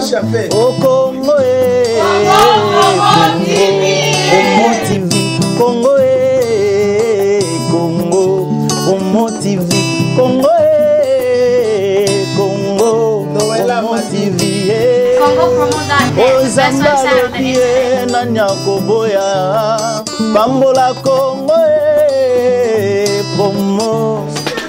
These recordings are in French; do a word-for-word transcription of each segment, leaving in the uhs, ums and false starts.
échappé. Au Congo, eh, Congo, Congo T V, Congo, eh, Congo, Congo T V, Congo, eh, Congo, Congo T V, eh. Oh, Zamba Lopie, Nanya Koboya, Bambola Congo, eh, promo.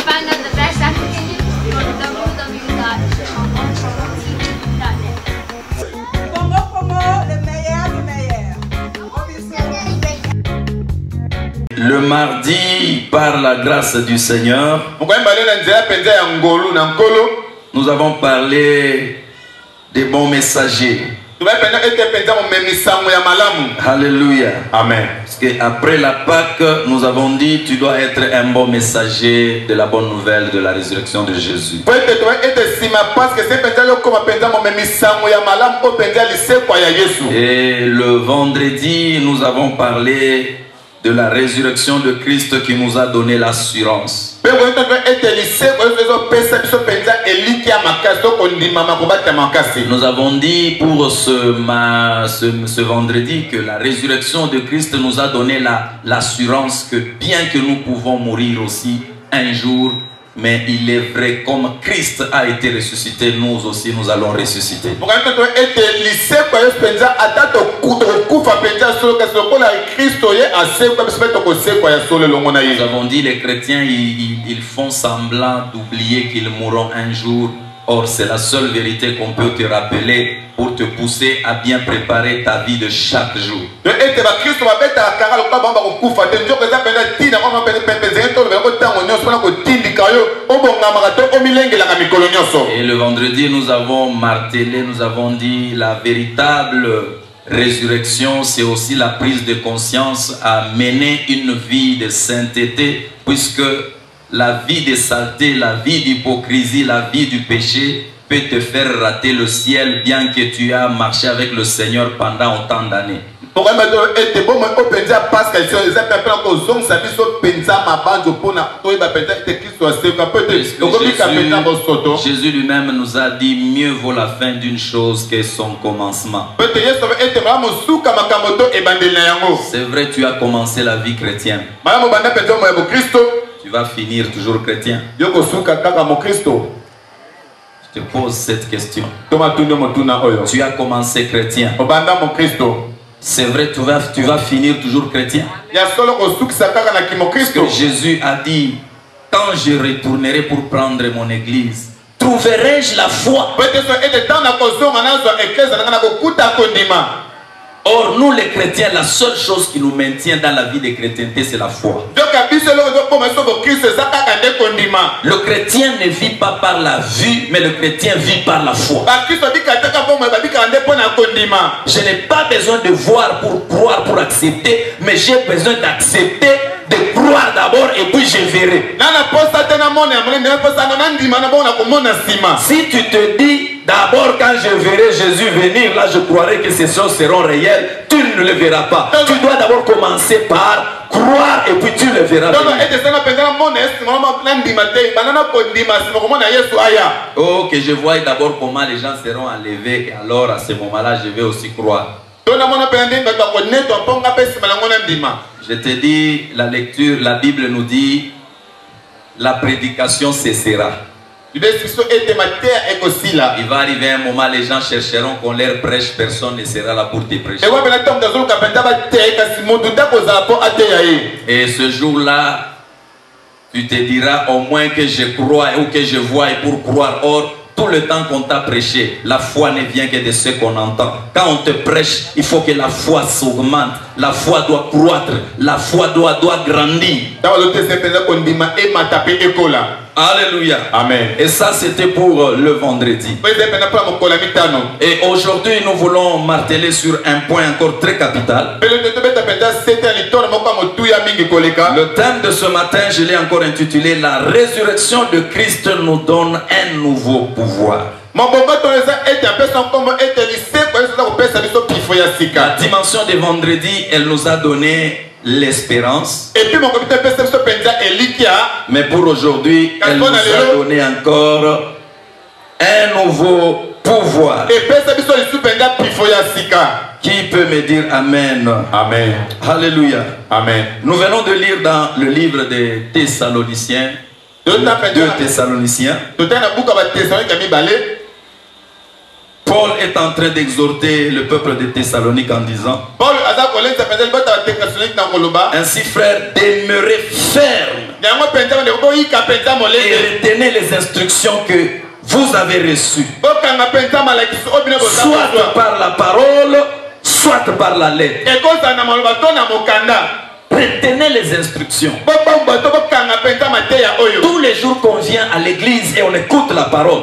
Le mardi, par la grâce du Seigneur, nous avons parlé des bons messagers. Alléluia. Amen. Parce qu'après la Pâque, nous avons dit tu dois être un bon messager de la bonne nouvelle de la résurrection de Jésus. Et le vendredi, nous avons parlé de la résurrection de Christ qui nous a donné l'assurance. Nous avons dit pour ce, ma, ce, ce vendredi que la résurrection de Christ nous a donné l'assurance la, que bien que nous pouvons mourir aussi un jour, mais il est vrai, comme Christ a été ressuscité, nous aussi nous allons ressusciter. Nous avons dit les chrétiens, ils, ils font semblant d'oublier qu'ils mourront un jour. Or, c'est la seule vérité qu'on peut te rappeler pour te pousser à bien préparer ta vie de chaque jour. Et le vendredi, nous avons martelé, nous avons dit la véritable résurrection, c'est aussi la prise de conscience à mener une vie de sainteté, puisque la vie de saleté, la vie d'hypocrisie, la vie du péché peut te faire rater le ciel bien que tu as marché avec le Seigneur pendant autant d'années. Jésus lui-même nous a dit mieux vaut la fin d'une chose que son commencement. C'est vrai, tu as commencé la vie chrétienne. Tu vas finir toujours chrétien. Je te pose cette question. Tu as commencé chrétien. C'est vrai, tu vas, tu vas finir toujours chrétien. Parce que Jésus a dit, quand je retournerai pour prendre mon église, trouverai-je la foi? Or, nous les chrétiens, la seule chose qui nous maintient dans la vie de chrétienté, c'est la foi. Le chrétien ne vit pas par la vue, mais le chrétien vit par la foi. Je n'ai pas besoin de voir pour croire, pour accepter, mais j'ai besoin d'accepter, de croire d'abord et puis je verrai. Si tu te dis d'abord quand je verrai Jésus venir, là je croirai que ces choses seront réelles, tu ne le verras pas. Tu dois d'abord commencer par croire et puis tu le verras. Oh, que je vois d'abord comment les gens seront enlevés et alors à ce moment-là je vais aussi croire. Je te dis, la lecture, la Bible nous dit, la prédication cessera. Il va arriver un moment, les gens chercheront qu'on leur prêche, personne ne sera là pour te prêcher. Et ce jour-là, tu te diras au moins que je crois ou que je vois et pour croire. Or, tout le temps qu'on t'a prêché, la foi ne vient que de ce qu'on entend. Quand on te prêche, il faut que la foi s'augmente. La foi doit croître. La foi doit, doit grandir. Alléluia. Amen. Et ça, c'était pour le vendredi. Et aujourd'hui, nous voulons marteler sur un point encore très capital. Le thème de ce matin, je l'ai encore intitulé « La résurrection de Christ nous donne un nouveau pouvoir ». La dimension de vendredi, elle nous a donné l'espérance. Mais pour aujourd'hui, elle nous a donné encore un nouveau pouvoir. Et pesa biso lisu penza pifo ya sika. Qui peut me dire Amen? Amen. Alléluia. Amen. Nous venons de lire dans le livre des Thessaloniciens. deux Thessaloniciens. Paul est en train d'exhorter le peuple de Thessalonique en disant: ainsi, frères, demeurez fermes et retenez les instructions que vous avez reçues, soit par la parole, soit par la lettre. Retenez les instructions. Tous les jours qu'on vient à l'église et on écoute la parole,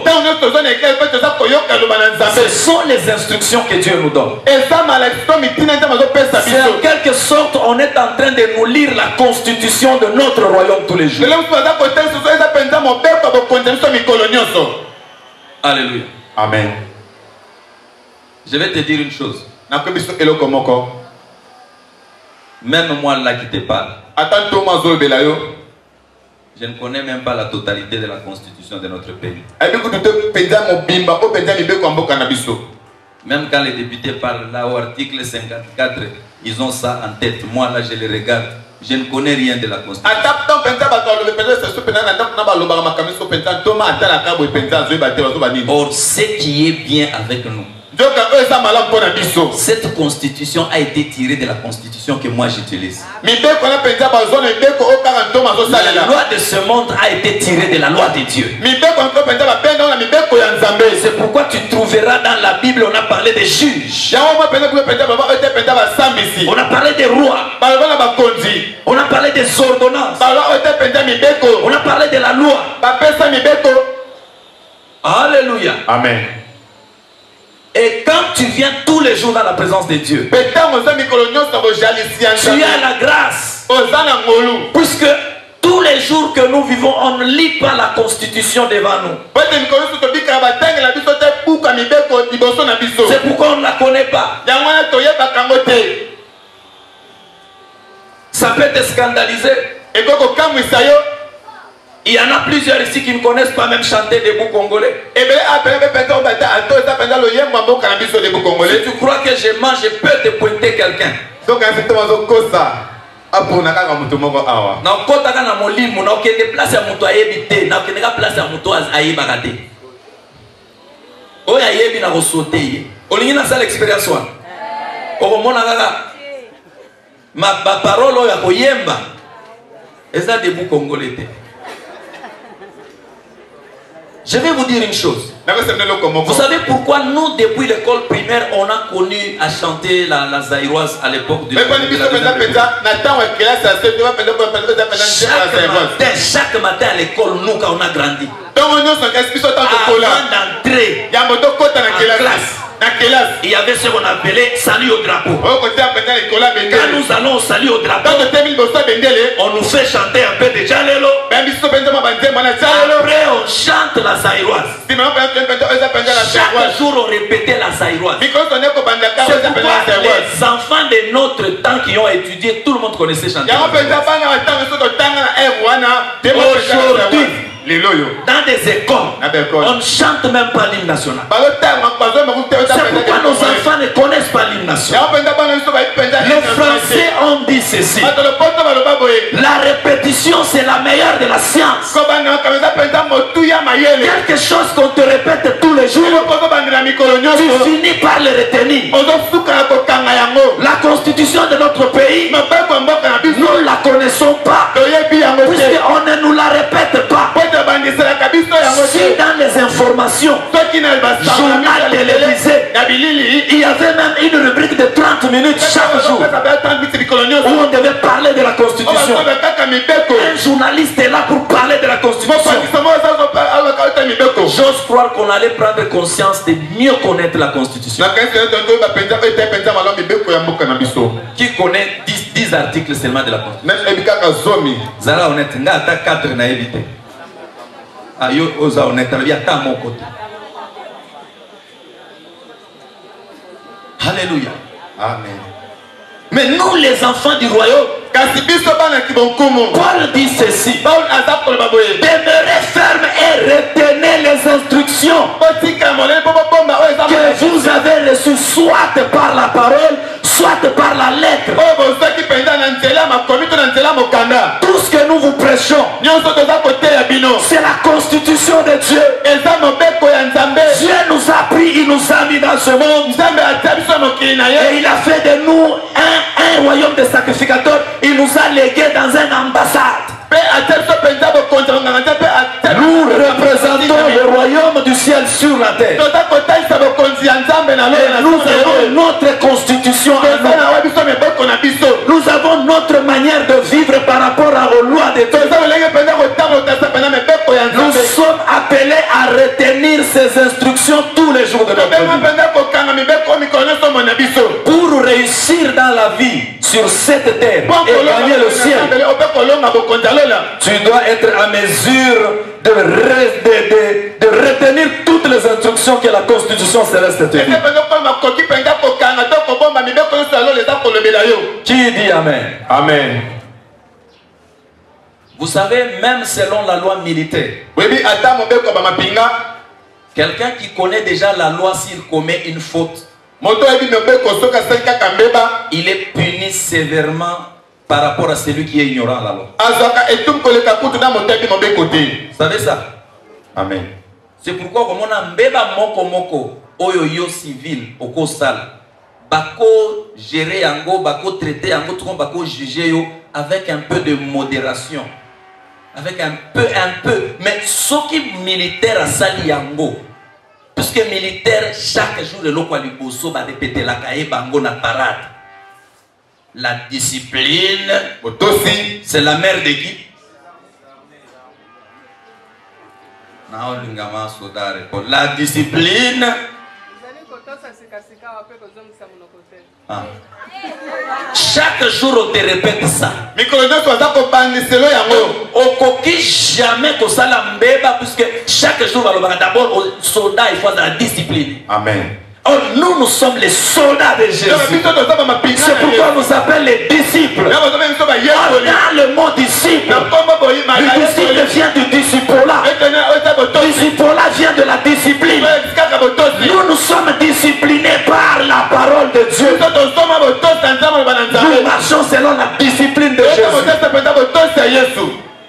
ce sont les instructions que Dieu nous donne. C'est en quelque sorte, on est en train de nous lire la constitution de notre royaume tous les jours. Alléluia. Amen. Je vais te dire une chose. Même moi là qui te parle, je ne connais même pas la totalité de la constitution de notre pays. Même quand les députés parlent là au article cinquante-quatre, ils ont ça en tête. Moi là je les regarde. Je ne connais rien de la constitution. Or, ce qui est bien avec nous, cette constitution a été tirée de la constitution que moi j'utilise. La loi de ce monde a été tirée de la loi de Dieu. C'est pourquoi tu trouveras dans la Bible, on a parlé des juges, on a parlé des rois, on a parlé des ordonnances, on a parlé de la loi. Alléluia. Amen. Et quand tu viens tous les jours dans la présence de Dieu, tu as la grâce. Puisque tous les jours que nous vivons, on ne lit pas la constitution devant nous. C'est pourquoi on ne la connaît pas. Ça peut te scandaliser. Il y en a plusieurs ici qui ne connaissent pas même chanter debout congolais. Si tu crois que je mange, je peux te pointer quelqu'un. Na okotaka na molimo na okende place ya mutu ayebi te na okende ka place ya mutu ayebaka te oyo ayebi na kosote ye olingi na sala expérience wana okomona kaka baparole oyo ya koyemba eza debout congolais te. Je vais vous dire une chose. Vous savez pourquoi nous, depuis l'école primaire, on a connu à chanter la, la zaïroise à l'époque de, de, de, de, de, de, de, de chaque matin à l'école, nous, quand on a grandi, avant d'entrer en classe, il y avait ce qu'on appelait salut au drapeau. Quand nous allons au salut au drapeau, on nous fait chanter un peu de Jalelo. Après on chante la zaïroise. Chaque jour on répétait la zaïroise. C'est pourquoi les enfants de notre temps qui ont étudié, tout le monde connaissait chanter. Aujourd'hui, dans des écoles, on ne chante même pas l'hymne national. C'est pourquoi nos enfants ne connaissent pas l'hymne national. Les Français ont dit ceci: la répétition c'est la meilleure de la science. Quelque chose qu'on te répète tous les jours, tu finis par le retenir. La constitution de notre pays, nous ne la connaissons pas, puisqu'on ne nous la répète pas. Si dans les informations, journal télévisé, il y avait même une rubrique de trente minutes chaque jour où on devait parler de la constitution. Un journaliste est là pour parler de la constitution. J'ose croire qu'on allait prendre conscience de mieux connaître la constitution. Qui connaît dix articles seulement de la constitution? Zara honnête, nga ata quatre na éviter. Ayo oza honnête, il y a ta mon côté. Alléluia. Amen. Mais nous les enfants du royaume, kasi biso bana kibonkumu Paul dit ceci. Paul aza koloba boye Demeurez ferme et retenez les instructions botika molele po bobomba oyo eza que vous avez reçues soit par la parole, soit par la lettre. oyo bozwaki mpenza na nzela makomi to na nzela mokanda Tout ce que nous vous prêchons, nyonso toza koteya bino c'est la constitution de Dieu. eza mobeko ya nzambe Dieu nous a pris, il nous a mis dans ce monde. nzambe atia biso na mokili na Et ye il a fait de nous un, un royaume de sacrificateurs. Il nous a légués dans une ambassade. mpe atia biso mpenza bokonzi bonganga nzambe atia Nous représentons le royaume du ciel sur la terre. toza kotalisa bokonzi ya nzambe na loyo na Nous avons notre constitution à toza nous. na wa biso miboko na biso Nous avons notre manière de vivre par rapport aux lois de Dieu. toza kolenge mpenza kotanga otasa mpenza mibeko ya Nous nzambe sommes appelés à retenir ces instructions tous les jours de notre tobenga vie. mpenza kokanga mibeko mikolo nyonso mo na biso Pour réussir dans la vie sur cette terre et gagner le ciel, ope kolonga bokonzi ya lola tu dois être à mesure de, re- de, de, de retenir toutes les instructions que la constitution céleste te ete dit. mpenza koloma koki mpenza kokanga to kobomba mibeko nyonso ya lola eza kolobela yo Qui dit Amen? amen Vous savez, même selon la loi militaire, oyebi ata mobeko ya bamapinga quelqu'un qui connaît déjà la loi s'il commet une faute, moto oyebi mobeko soki asali kaka mbeba il est puni sévèrement par rapport à celui qui est ignorant à la loi. azwaka etum koleka kutu na moto ayebi mobeko te Vous savez ça? amen C'est pourquoi comme on a mbeba moko moko oyo yo civil oko sala bako gérer yango bako traiter yango tout comme bako juger yo avec un peu de modération, avec un peu un peu, mais ce qui militaire a sali yango puisque militaire chaque jour le loko liboso ba répéter la kaye bango na parade. La discipline, botosi c'est la mère de qui? La discipline. Ah. Chaque jour on te répète ça. mikolo nyonso aza kobandiselo yango Okoki jamais que ça la mbeba puisque chaque jour d'abord au soldat il faut la discipline. amen Oh, nous nous sommes les soldats de Jésus. biso toza bamapinga C'est pourquoi on nous appelle les disciples. yango toza biso Oh, bayekoli dans le mot disciple, na nkombo boyima le disciple vient du disciple-là. etene oyo eza botosi Disciple-là vient de la discipline. oyo kaka botosi Nous nous sommes disciplinés par la parole de Dieu. biso tosoma botosi ya nzambe oloba na Nous nzambe marchons selon la discipline de eza Jésus. botosi mpenza botosi ya yesu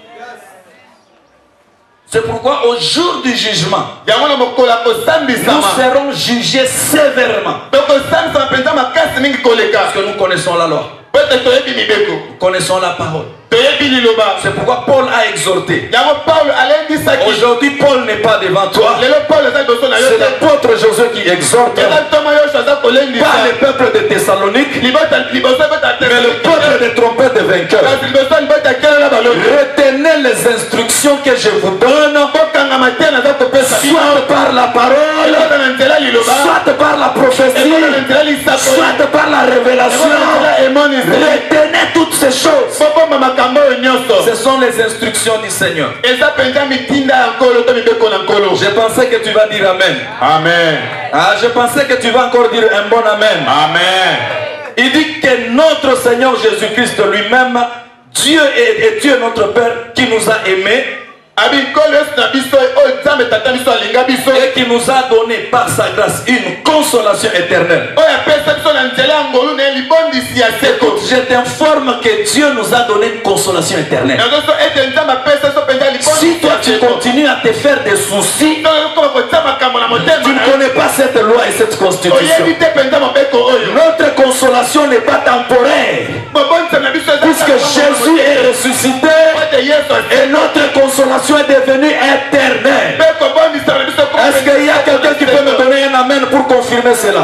C'est pourquoi au jour du jugement, yango na mokolo ya nous kosambisama serons jugés sévèrement. tokosambisama mpenza makasi mingi koleka Parce que nous connaissons la loi, po ete toyebi mibeko nous connaissons la parole. toyebi liloba C'est pourquoi Paul a exhorté. yango paulo alendisaki Aujourd'hui, Paul n'est pas devant toi. lelo paulo eza liboso na yo C'est te l'apôtre Josué qui exhorte, eza ntoma nyonso aza pas kolendisa le peuple de Thessalonique, libota liboso ebota mais le peuple des trompettes de vainqueurs. kasi liboso libota kelela balobi Retenez les instructions que je vous donne, bokangama te naza kopesa bino soit par la parole, elota na nzela liloba soit par la prophétie, elota na nzela lisakoli soit par la révélation. elota emonisi Retenez toutes ces choses. bobomba makambo oyo nyonso Ce sont les instructions du Seigneur. eza mpenza mitinda ya nkolo to mibeko na nkolo Je pensais que tu vas dire Amen. amen Ah, je pensais que tu vas encore dire un bon Amen. amen Il dit que notre Seigneur Jésus-Christ lui-même, Dieu et, et Dieu notre Père qui nous a aimés abi nkolo yesu na biso oyo nzambe tata biso alinga biso et qui nous a donné par sa grâce une consolation éternelle. oyo apesa biso na nzela ya ngolu na ye libondisi ya seko Je t'informe que Dieu nous a donné une consolation éternelle. nazoso ete nzambe apesa biso mpenza Si libondisi toi ya tu seko continues à te faire des soucis, tokoma kotia makambo na tu motema ne na yo connais pas cette loi et cette constitution. oyebi te mpenza mobeko oyo Notre consolation n'est pas temporaire. bobonisa na biso eza Puisque Jésus est ressuscité ete yesu et notre consolation est devenue éternelle. mpe kobondisa na biso Est-ce qu'il y a quelqu'un qui peut me donner un amen pour confirmer cela?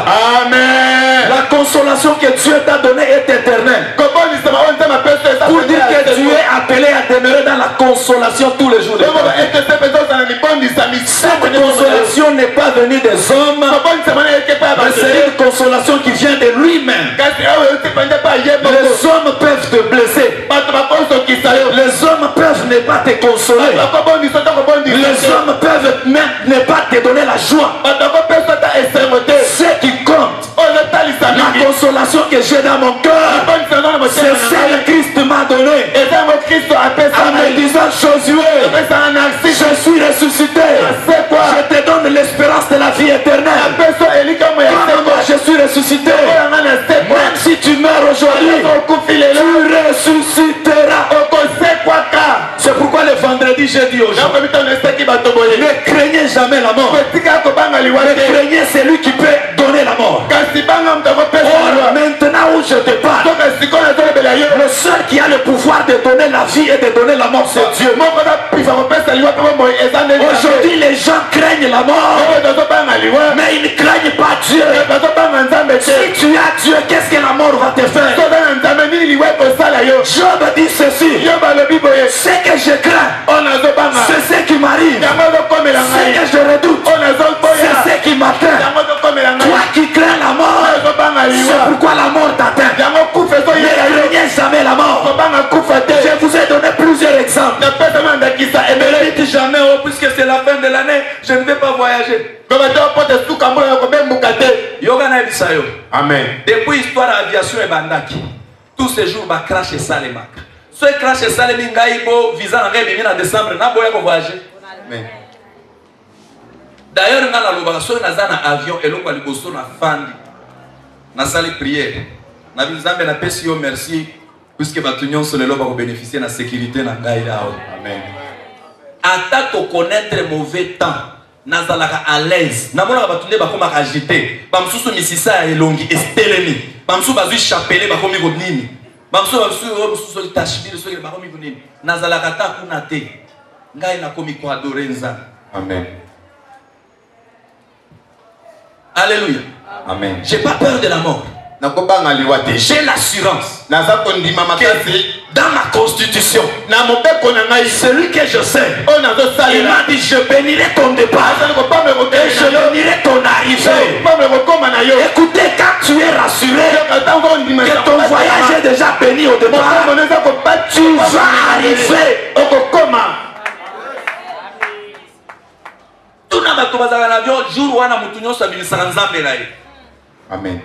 amen La consolation que Dieu t'a donnée est éternelle. kobondisama oyo nzambe apesa eza Pour dire que tu es appelé à demeurer dans la consolation tous les jours de ta okoba vie. ete se mpenza ozala libondisa Cette misambo consolation n'est pas venue des hommes, kobondisama na yeke pa ya mais bato c'est une consolation qui vient de lui-même. kasi oyo euti mpenza pa ye moko Les hommes peuvent te blesser. bato bakosokisa yo Les hommes peuvent ne pas te consoler. bato bakobondisa to kobondisa Les hommes peuvent même ne pas te donner la joie. bato bakopesa ta esengo te Ce qui compte, oyo ezotalisa la mingi consolation que j'ai dans mon cœur, kobondisa no na c'est motema na celle ngai que Christ m'a donné en me disant Josué, je suis ressuscité. C'est quoi? Je te donne l'espérance de la vie éternelle. Comme moi je suis ressuscité. Même si tu meurs aujourd'hui, tu ressusciteras. C'est pourquoi le vendredi j'ai dit aux gens, ne craignez jamais la mort. Ne craignez celui qui peut donner la mort. Or, maintenant où je te parle, le seul qui a le pouvoir de donner la vie et de donner la mort, c'est Dieu. Aujourd'hui, les gens craignent la mort, mais ils ne craignent pas Dieu. Si tu as Dieu, qu'est-ce que la mort va te faire? Job dit ceci: ce que je crains, c'est ce qui m'arrive. Ce que je redoute, c'est ce qui m'atteint. Toi qui crains la mort, c'est pourquoi la mort t'atteint. Ne craignez jamais la mort. Je vous ai donné plusieurs exemples. Ne me dites jamais, oh, puisque c'est la fin de l'année, je ne vais pas voyager. Amen. Depuis l'histoire de l'aviation et bandaki, tous ces jours, bah crash et salémak. Ce crash et salémak, ngaïbo, visa en décembre, n'a pas voyager. Amen. D'ailleurs, dans la lobation, on a un avion et l'on va aller au na fandi. Na salle prière. Na bizambe na pesio merci puisque batunyon sur le loba pour bénéficier de la sécurité na gaïla. Amen. Attaque au connaître mauvais temps. Nazalaka à l'aise. Namona batunde bakoma agité. Bamsusu misisa elongi estelemi. Bamsu bazu chapelet bakomi godnini. Bamsu bamsu bamsu tashbir so bakomi godnini. Nazalaka ta kuna te. Ngai na komi ko adorer nza. Amen. Alléluia. Amen. J'ai pas peur de la mort. J'ai l'assurance que dans ma constitution, celui que je sais, il m'a dit: je bénirai ton départ et je bénirai ton arrivée. Écoutez, quand tu es rassuré que ton voyage est déjà béni au départ, tu vas arriver au coma. Tout n'a pas commencé à l'avion, jour où on a moutonné sur la Amen.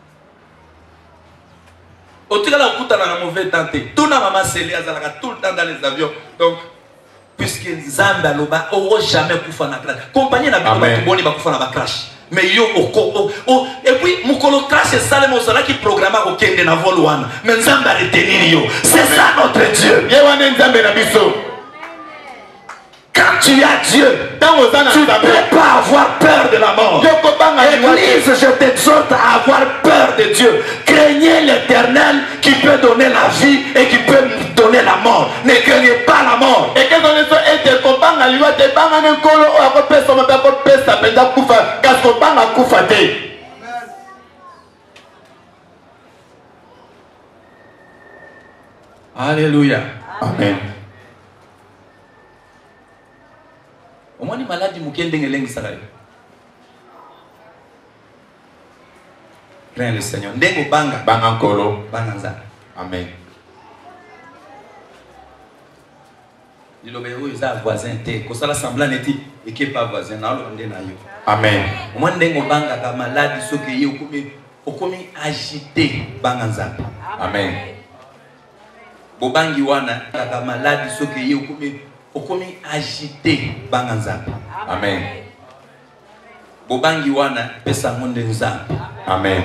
Au tout cas, on a un mauvais temps. Tout le monde s'est tout le temps dans les avions. Donc, puisque Zamba Loba n'aura jamais pu na crash. Compagnie n'a pas pu faire na crash. Mais yo, et puis, mon colo crash, c'est ça le mot qui programme au Kende na vol. Mais Zamba retenir yo. C'est ça notre Dieu. Quand tu as Dieu, tu ne peux pas avoir peur de la mort. Église, je t'exhorte à avoir peur de Dieu. Craignez l'Éternel qui peut donner la vie et qui peut donner la mort. Ne craignez pas la mort. Alléluia. Amen. Au moins, les malades, ils ne sont pas crains le Seigneur. Ndengo banga. Banga kolo. Banga nza. Amen. Il y a un voisin. Quand ça semblant n'était et qui n'est pas voisin. Amen. Au moins, ndengo banga ka malade, ils sont comme agité. Banga nza. Amen. Bobangi wana ka malade, ils sont comme agité. Banga nza. Amen. Bobangi wana pesa monde nza. Amen.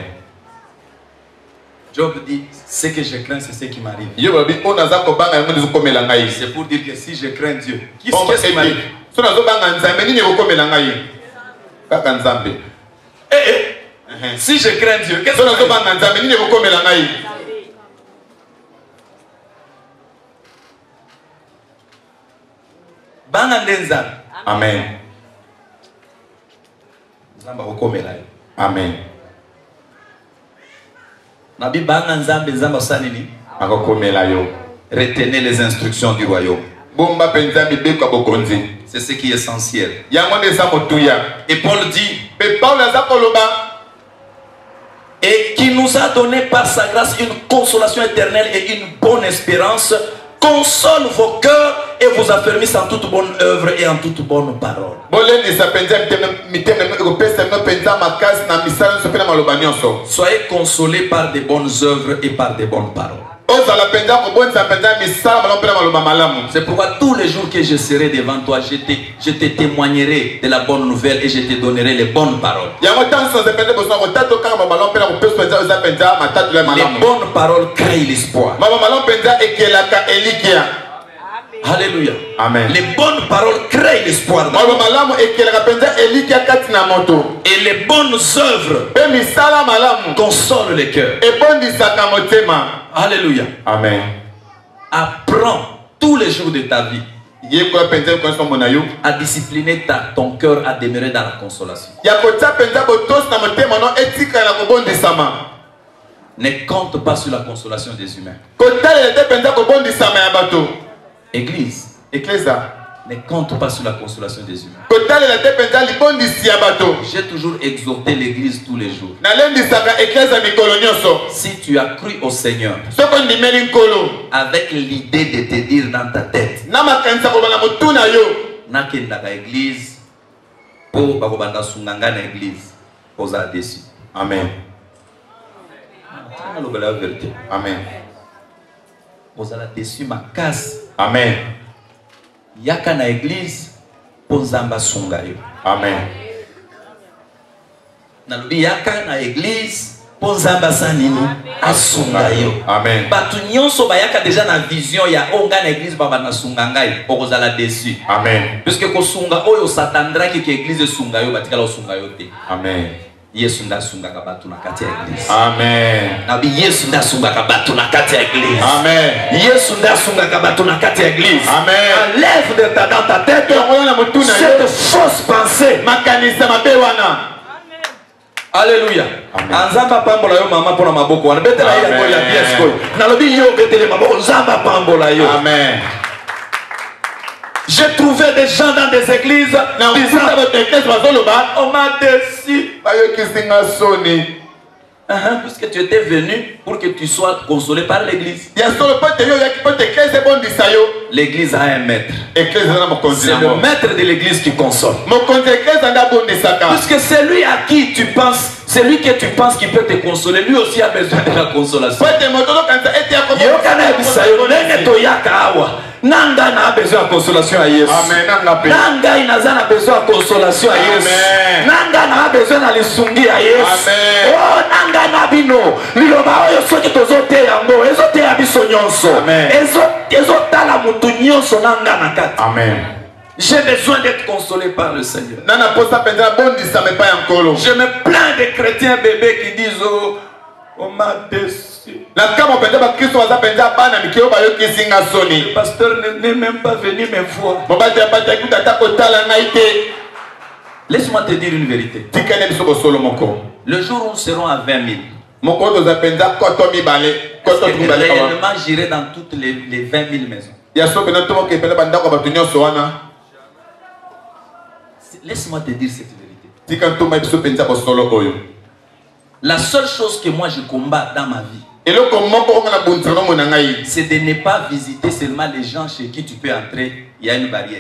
Job dit, ce que je crains, c'est ce qui m'arrive. C'est pour dire que si je crains Dieu, qu'est-ce qui m'arrive? Eh, eh. Si je crains Dieu, qu'est-ce qui m'arrive? Amen. Amen. Retenez les instructions du royaume. C'est ce qui est essentiel. Et Paul dit, et qui nous a donné par sa grâce une consolation éternelle et une bonne espérance, console vos cœurs et vous affermisse en toute bonne œuvre et en toute bonne parole. Soyez consolés par des bonnes œuvres et par des bonnes paroles. C'est pourquoi tous les jours que je serai devant toi, je te, je te témoignerai de la bonne nouvelle et je te donnerai les bonnes paroles. Les bonnes paroles créent l'espoir. Alléluia. Amen. Les bonnes paroles créent l'espoir. Et les bonnes œuvres consolent les cœurs. Alléluia. Amen. Apprends tous les jours de ta vie à discipliner ta, ton cœur à demeurer dans la consolation. Ne compte pas sur la consolation des humains. Église, ne compte pas sur la consolation des humains. J'ai toujours exhorté l'église tous les jours. Si tu as cru au Seigneur avec l'idée de te dire dans ta tête, nakendaka église pour bakobanda sunganga na église, oza déçu. Amen. Amen. Ozala déçu ma casse. Amen. Yaka na église pozamba sungayo. Amen. Nalobi yaka na église pozamba sanini asungayo. Amen. Batu nyonso bayaka déjà na vision ya onga na église baba na sungangai okozala déçu. Amen. Puisque ko sunga oyo satandraki ke église sungayo batikala osungayo te. Amen. Yesu ndasungaka batu na kati ya église. Amen. Nabi Yesu ndasungaka batu na kati ya église. Amen. Yesu ndasungaka batu na kati ya église. Amen. Enlève de ta dans ta tête cette fausse pensée. Alléluia. Anzamba pambola yo mama pona maboko wana betela ya ko ya pièce ko. Nalobi yo betele maboko nzamba pambola yo. Amen. J'ai trouvé des gens dans des églises disant on m'a déçu. Uh-huh, puisque tu étais venu pour que tu sois consolé par l'église. L'église a un maître. C'est le maître de l'église qui console. Puisque c'est lui à qui tu penses, c'est lui que tu penses qui peut te consoler, lui aussi a besoin de la consolation. Nanga n'a besoin de consolation à Yesu. Nanga n'a besoin de consolation à Yesu. Nanga n'a besoin de lisungi à Yesu. Oh nanga n'a bino. Liloba oyo soki tozote yango. Ezote abiso nyonso. Ezota la mutu nyonso nanga na kati. Amen. J'ai besoin d'être consolé par le Seigneur. Je me plains des chrétiens bébés qui disent oh, on m'a déçu. Le pasteur n'est même pas venu me voir. Laisse-moi te dire une vérité. Le jour où nous serons à vingt mille, réellement j'irai dans toutes les, les vingt mille maisons. Laisse-moi te dire cette vérité. La seule chose que moi je combats dans ma vie, c'est de ne pas visiter seulement les gens chez qui tu peux entrer. Il y a une barrière.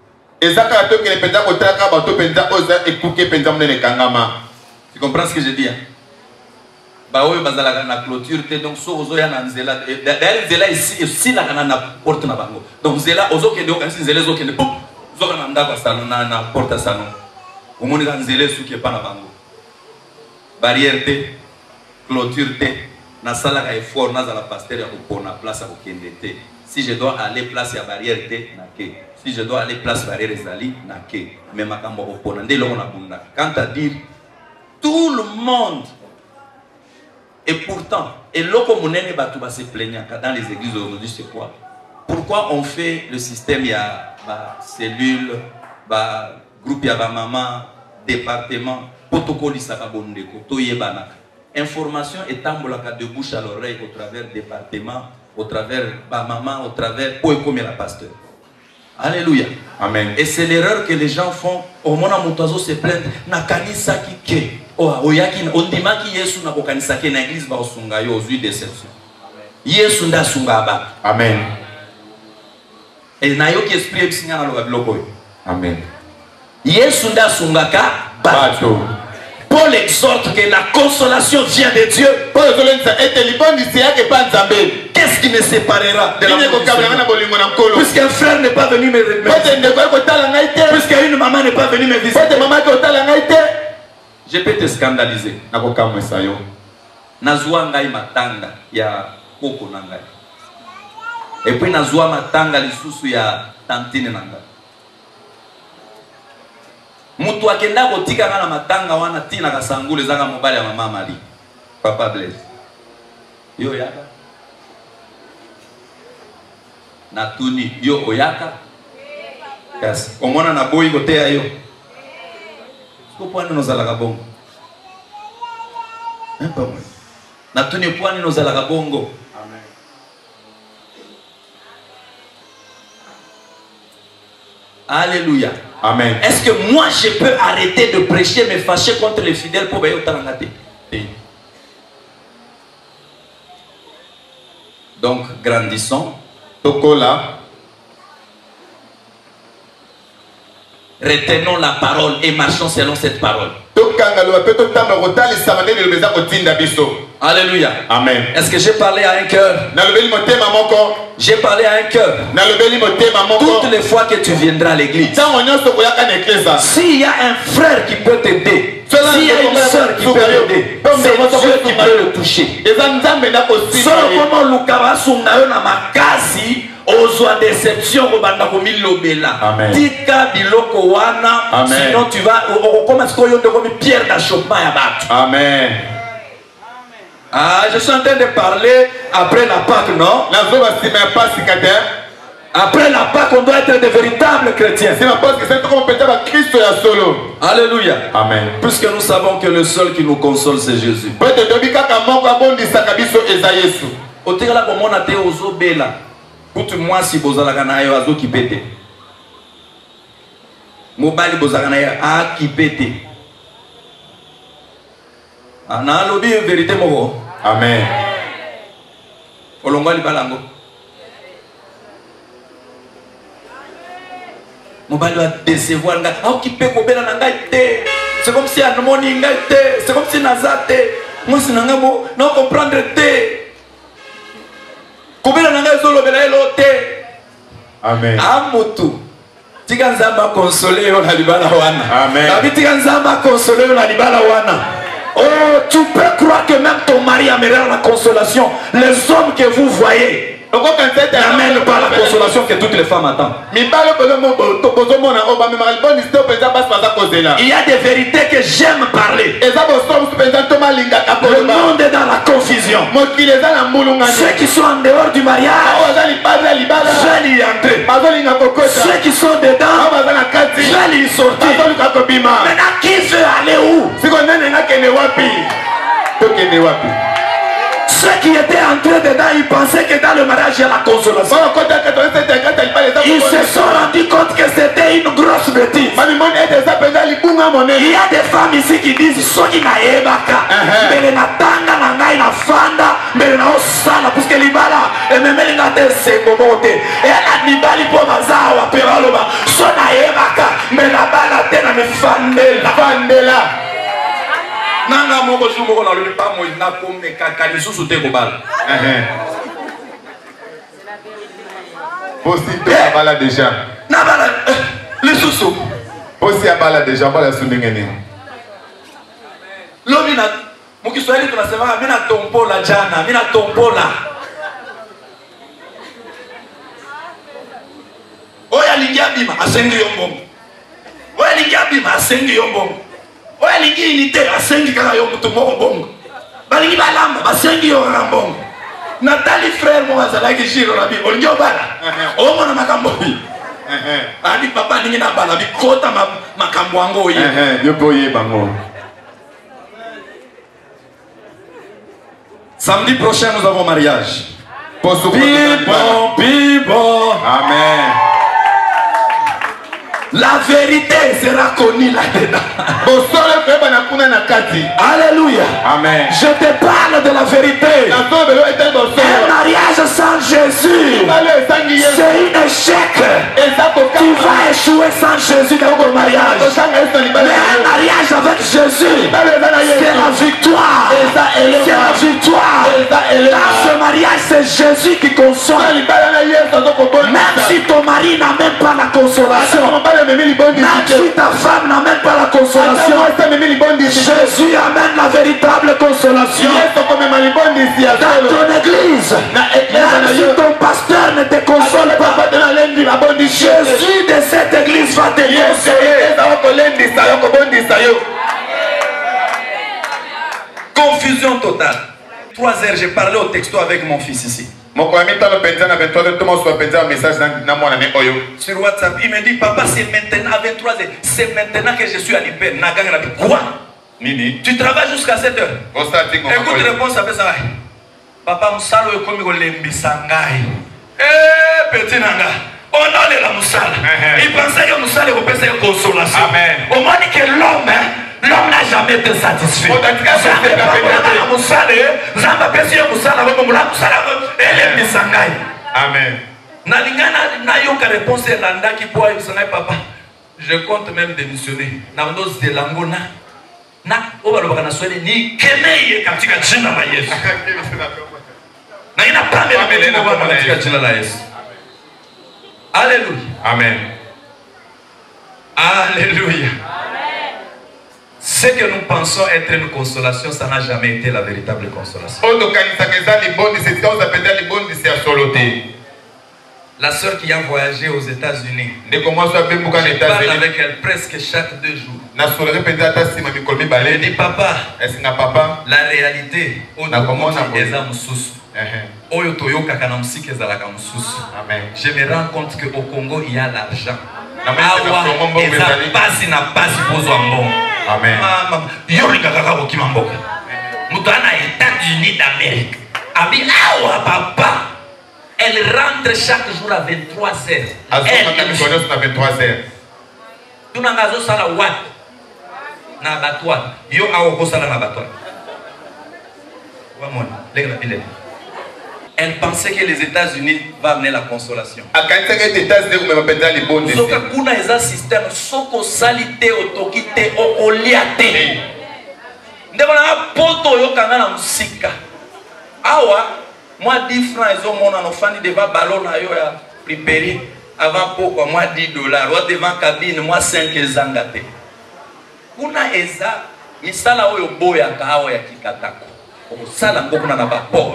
Tu comprends ce que je dis? Bah oui, bah ça la clôture, donc so ozo ya na nzela. D'ailleurs nzela ici ici la kana na porte na bango. Donc nzela ozo ke donc ainsi nzela ozo ke ne pop. Ozo kana ndako salon na na porte salon. Omoni ka nzela su ke pa na bango. Barrière te, clôture te. Na sala ka effort na za la pasteur ya ko na place ko kende te. Si je dois aller place ya barrière te na ke. Si je dois aller place barrière ezali na ke. Mais makambo ko pona nde loko na bunda. Quand à dire tout le monde. Et pourtant, et loko munene batu ba se plaignant dans les églises aujourd'hui c'est quoi? Pourquoi on fait le système ya ba cellule, ba groupe ya ba maman, département, protocole isaka bondeko to yebanaka. Information est tambolaka de bouche à l'oreille au travers département, au travers ba maman, au travers pour comme la pasteur. Alléluia. Amen. Et c'est l'erreur que les gens font. Au moment où Moutazo se plaint, na kanisa ki ke. Oh, oyaki on dima ki Yesu na ko kanisa ke na église ba osunga yo aux déception. Yesu nda sunga ba. Amen. Et na yo ki esprit ebisinga na loba biloko. Amen. Yesu nda sunga ka Bato. Paul exhorte que la consolation vient de Dieu. Qu'est-ce qui me séparera de Nini l'amour du ekokabelanga na Seigneur? bolingo na nkolo. Puisqu'un frère n'est pas venu me me Po ete ndeko ekotala ngai te. puisqu'une maman n'est pas venue me Po ete visiter, mama ekotala ngai te. je peux te scandaliser. Nakokamwisa yo. Nazwa ngai matanga ya koko na ngai. Et puis nazwa matanga lisusu ya tantine na ngai. Mutu akenda kotika nga na matanga wana tina kasangule zaka mobali ya mama Marie. Papa Blaise. Yo yaka. Na tuni yo oyaka. Yes. Omona na boyi kotea yo. Siko pwani nozalaka bongo. Mpa mwe. Na tuni pwani nozalaka bongo. Amen. Alléluia. Amen. Est-ce que moi je peux arrêter de prêcher, me fâcher contre les fidèles pour bailler autant en Donc grandissons. Tokola. Retenons la parole et marchons selon cette parole. Alléluia. Amen. Est-ce que j'ai parlé à un cœur? J'ai parlé à un cœur. Toutes les fois que tu viendras à l'église, s'il y a un frère qui peut t'aider, s'il y a une soeur qui peut t'aider, c'est Dieu qui peut le toucher. Ozwa déception obanda komilobela tika biloko wana, sinon tu vas comme est-ce qu'on comme pierre d'achoppement ya bato. Amen. Ah, je suis en train de parler après la Pâque, non? Après la Pâque, on doit être de véritables chrétiens. Alléluia. Amen. Puisque nous savons que le seul qui nous console, c'est Jésus. Otekala komona te ozobela. Pour moi, si vous avez un oiseau qui pète, mobile vous avez un qui pète. On a lobby vérité moro. Amen. Olonga li balango. Mobile va décevoir nga. Ah qui peut kobela na ngai te. C'est comme si anomoni ngai te. C'est comme si nazate. Moi c'est nanga mo non comprendre te. Kobela nanga zolo bela elote. Amen. Amoto. Tika nzamba consoler yo na libala wana. Amen. Na tika nzamba consoler yo na libala wana. Oh, tu peux croire que même ton mari amènera la consolation. Les hommes que vous voyez n'amènent pas la consolation que toutes les femmes attendent. Il y a des vérités que j'aime parler. Le monde est dans la confusion. Ceux qui sont en dehors du mariage veulent y entrer. Ceux qui sont dedans veulent y sortir. Maintenant, qui veut aller où? Ceux qui étaient entrés dedans, ils pensaient que dans le mariage, il y a la consolation. Ils se sont rendus compte que c'était une grosse bêtise. Il y a des femmes ici qui disent Soki na ebaka, mais na tanga na ngai na fanda, mais na osala, parce que libala, et même les nates se momote. Et la libali pour mazawa, peraloba, so na ebaka, mais la bala tena me fandela. Fandela. Nanga moko jour moko na lobi pa mo na kombe kaka lisusu te kobala. Eh. Possible abala déjà. Na bala lisusu. Aussi abala déjà bala suningeni. Lobi na mukiswahili tunasema mimi na tombola jana, mimi na tombola. Oya lingia bima asengi yombongo. Oya lingia bima asengi yombongo. Oya lingi inite asengi kaka yo mutu moko bongo. Balingi balamba basengi yo ngambongo. Natali frère mo azalaki jiro na bi olingi obala. Omo na makambo bi. Ani papa ningi na bala bi kota makambo wango ye. Eh yo boye bango. Samedi prochain nous avons mariage. Bibon, bibon. Amen. La vérité sera connue là-dedans. Alléluia. Amen. Je te parle de la vérité. Un mariage sans Jésus, c'est un échec. Tu vas échouer sans Jésus dans ton mariage. Mais un mariage avec Jésus, c'est la victoire. C'est la victoire. Dans ce mariage c'est Jésus qui console. Même si ton mari n'amène pas la consolation, même si ta femme n'amène pas la consolation, Jésus amène la véritable consolation. Dans ton église, même si ton pasteur ne te console pas, Jésus de cette église va te consoler. Confusion totale. Trois heures, j'ai parlé au texto avec mon fils ici. Sur WhatsApp, il me dit, papa, c'est maintenant à vingt-trois heures. C'est maintenant que je suis à l'hyper. Quoi? Tu travailles jusqu'à sept heures. Écoute, réponse à ça. Papa, Moussalo est comme le Sangai. Eh, petit Nanga. On a les Moussala. Il pensait que Moussala est une consolation. Amen. Au moins que l'homme, l'homme n'a jamais été satisfait. Amen. Papa, je compte même démissionner. Alléluia. Amen. Alléluia. Ce que nous pensons être une consolation, ça n'a jamais été la véritable consolation. La sœur qui a voyagé aux États-Unis, je parle avec elle presque chaque deux jours. Elle dit, papa, la réalité, je me rends compte qu'au Congo, il y a l'argent. Amen. États-Unis d'Amérique. Papa, elle rentre chaque jour à vingt-trois heures. Elle à vingt-trois heures. Tu n'as pas ça la wat. Na batwa. Yo a ça la batwa. Elle pensait que les États-Unis vont amener la consolation. Système, soko salite otokite okoliate. Ndebona poto yo kanga na musika. Awa, moi dix francs ils ont mon enfant devant ballon na yo ya priperi avant pourquoi moi dix dollars, moi devant cabine moi cinq zangate. Kuna eza misala oyo boya kawa ya kikatako. Osala ngoko na ba port.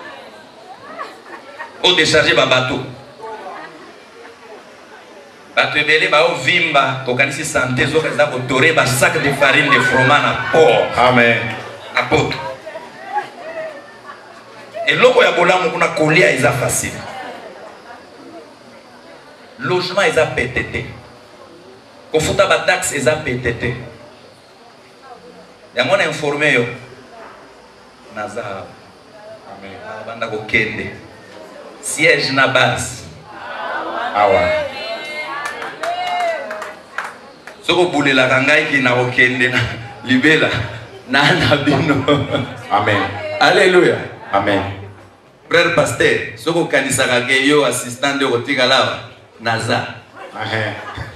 O décharger ba bateau. Bateau belé ba o vimba kokanisi santé zo kaza ko doré ba sac de farine de fromage na port. Amen. Na poto. Et loko ya bolamu kuna kolia eza facile. Logement eza P T T. Kofuta ba taxe eza P T T. Ya mona informé yo. Naza. Amen. Banda ko kende. Siège na base. Awa. Soko boule la kangai ki na okende na libela na na bino. Amen. Alléluia. Amen. Frère pasteur, soko kanisa kage yo assistant de otika lava naza. Amen.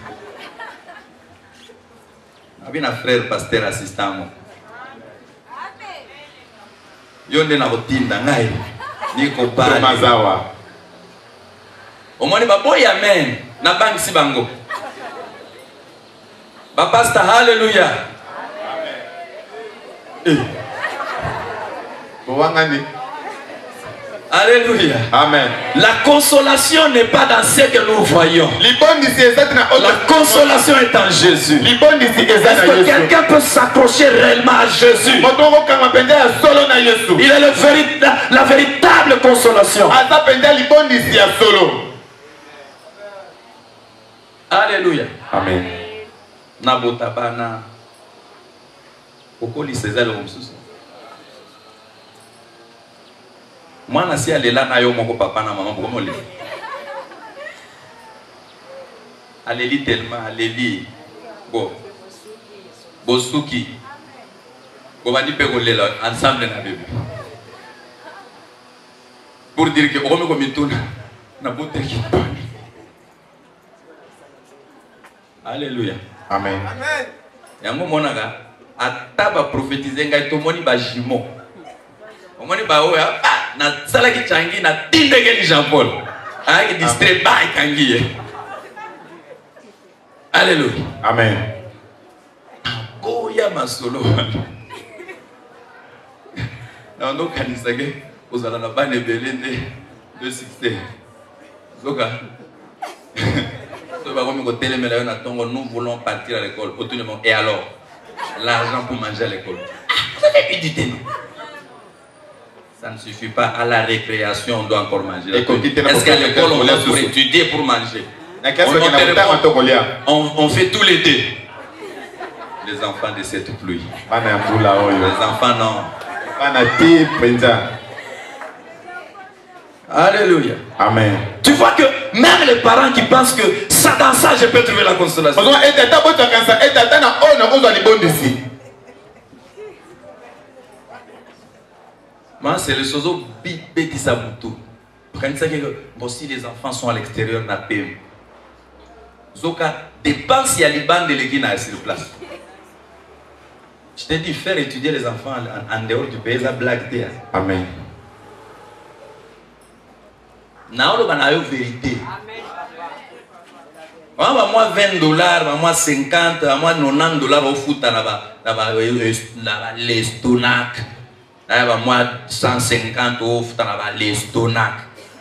Abina frère pasteur assistant mo. Yo nde na kotinda ngai. Niko pale mazawa. Omoni baboy amen na bank si bango. Ba pastor hallelujah. Amen. Eh. Alléluia. Amen. La consolation n'est pas dans ce que nous voyons. La consolation est en Jésus. Est-ce que quelqu'un peut s'accrocher réellement à Jésus? Il est le vérit la véritable consolation. Alléluia. Amen. Nabotabana. Okoli César le Moussous. Moi, je suis allé là, je suis papa et maman. Pourquoi je suis allé tellement, allé Bon. Bosuki. Bon, on dit que nous sommes ensemble dans la Bible. Pour dire que nous sommes tous dans la boutique. Alléluia. Amen. Amen. Et à mon moment, à table prophétiser, tout le monde va jumeau. Au monde va na salaki changi na tindekeli Jean Paul. Ayaki distrait ba kangi. Alléluia. Amen. Goya masolo. Na ndo kanisage ozala na bane belende de succès. Zoka. Nous voulons partir à l'école. Et alors, l'argent pour manger à l'école. Vous avez dit non. Ça ne suffit pas. À la récréation, on doit encore manger. Est-ce qu'à l'école, on va pour étudier, pour manger? On, on fait tous les deux. Les enfants de cette pluie. Les enfants, non. Alléluia. Amen. Tu vois que même les parents qui pensent que ça dans ça je peux trouver la consolation. Moi c'est le sozo bibé qui s'aboutou. Bon si les enfants sont à l'extérieur na P M. Zoka dépense ya liban de l'église sur place. Je t'ai dit faire étudier les enfants en, en dehors du pays la blague. Amen. Naolo banayo vérité. Moi vingt dollars, moi cinquante, moi quatre-vingt-dix dollars au foot na ba na ba l'estonac. Na moi cent cinquante au foot na ba l'estonac.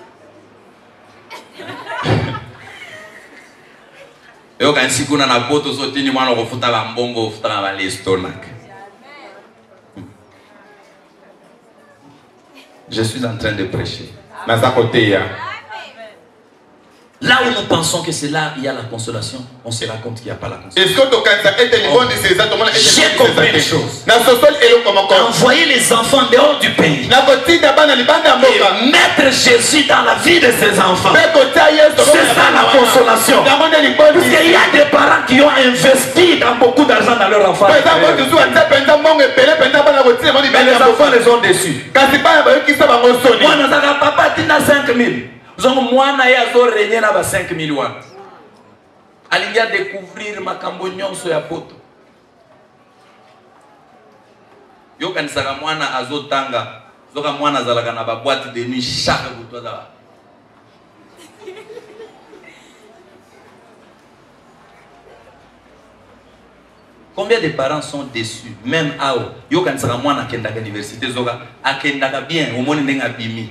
Yo kan sikuna na poto sotini mwana au foot na mbongo au foot na ba l'estonac. Je suis en train de prêcher. Là où nous pensons que c'est là il y a la consolation, on se rend compte qu'il n'y a pas la consolation. J'ai compris une chose. Envoyer les enfants dehors du pays et mettre Jésus dans la vie de ses enfants. C'est ça la consolation. Parce qu'il y a des parents qui ont investi dans beaucoup d'argent dans leur enfant. Mais les enfants les ont déçus. Moi, nous avons papa qui a cinq mille. Moi, je suis régné à cinq mille watts. Il y a découvrir ma cambognon sur la poto. Yo kan saka mwana azotanga, zoka mwana zalaka na ba boîte de nuit chaque jour. Combien de parents sont déçus, même à eux? Yo kan saka mwana kendaka université zoka akendaka bien, au monde ndenga bimi.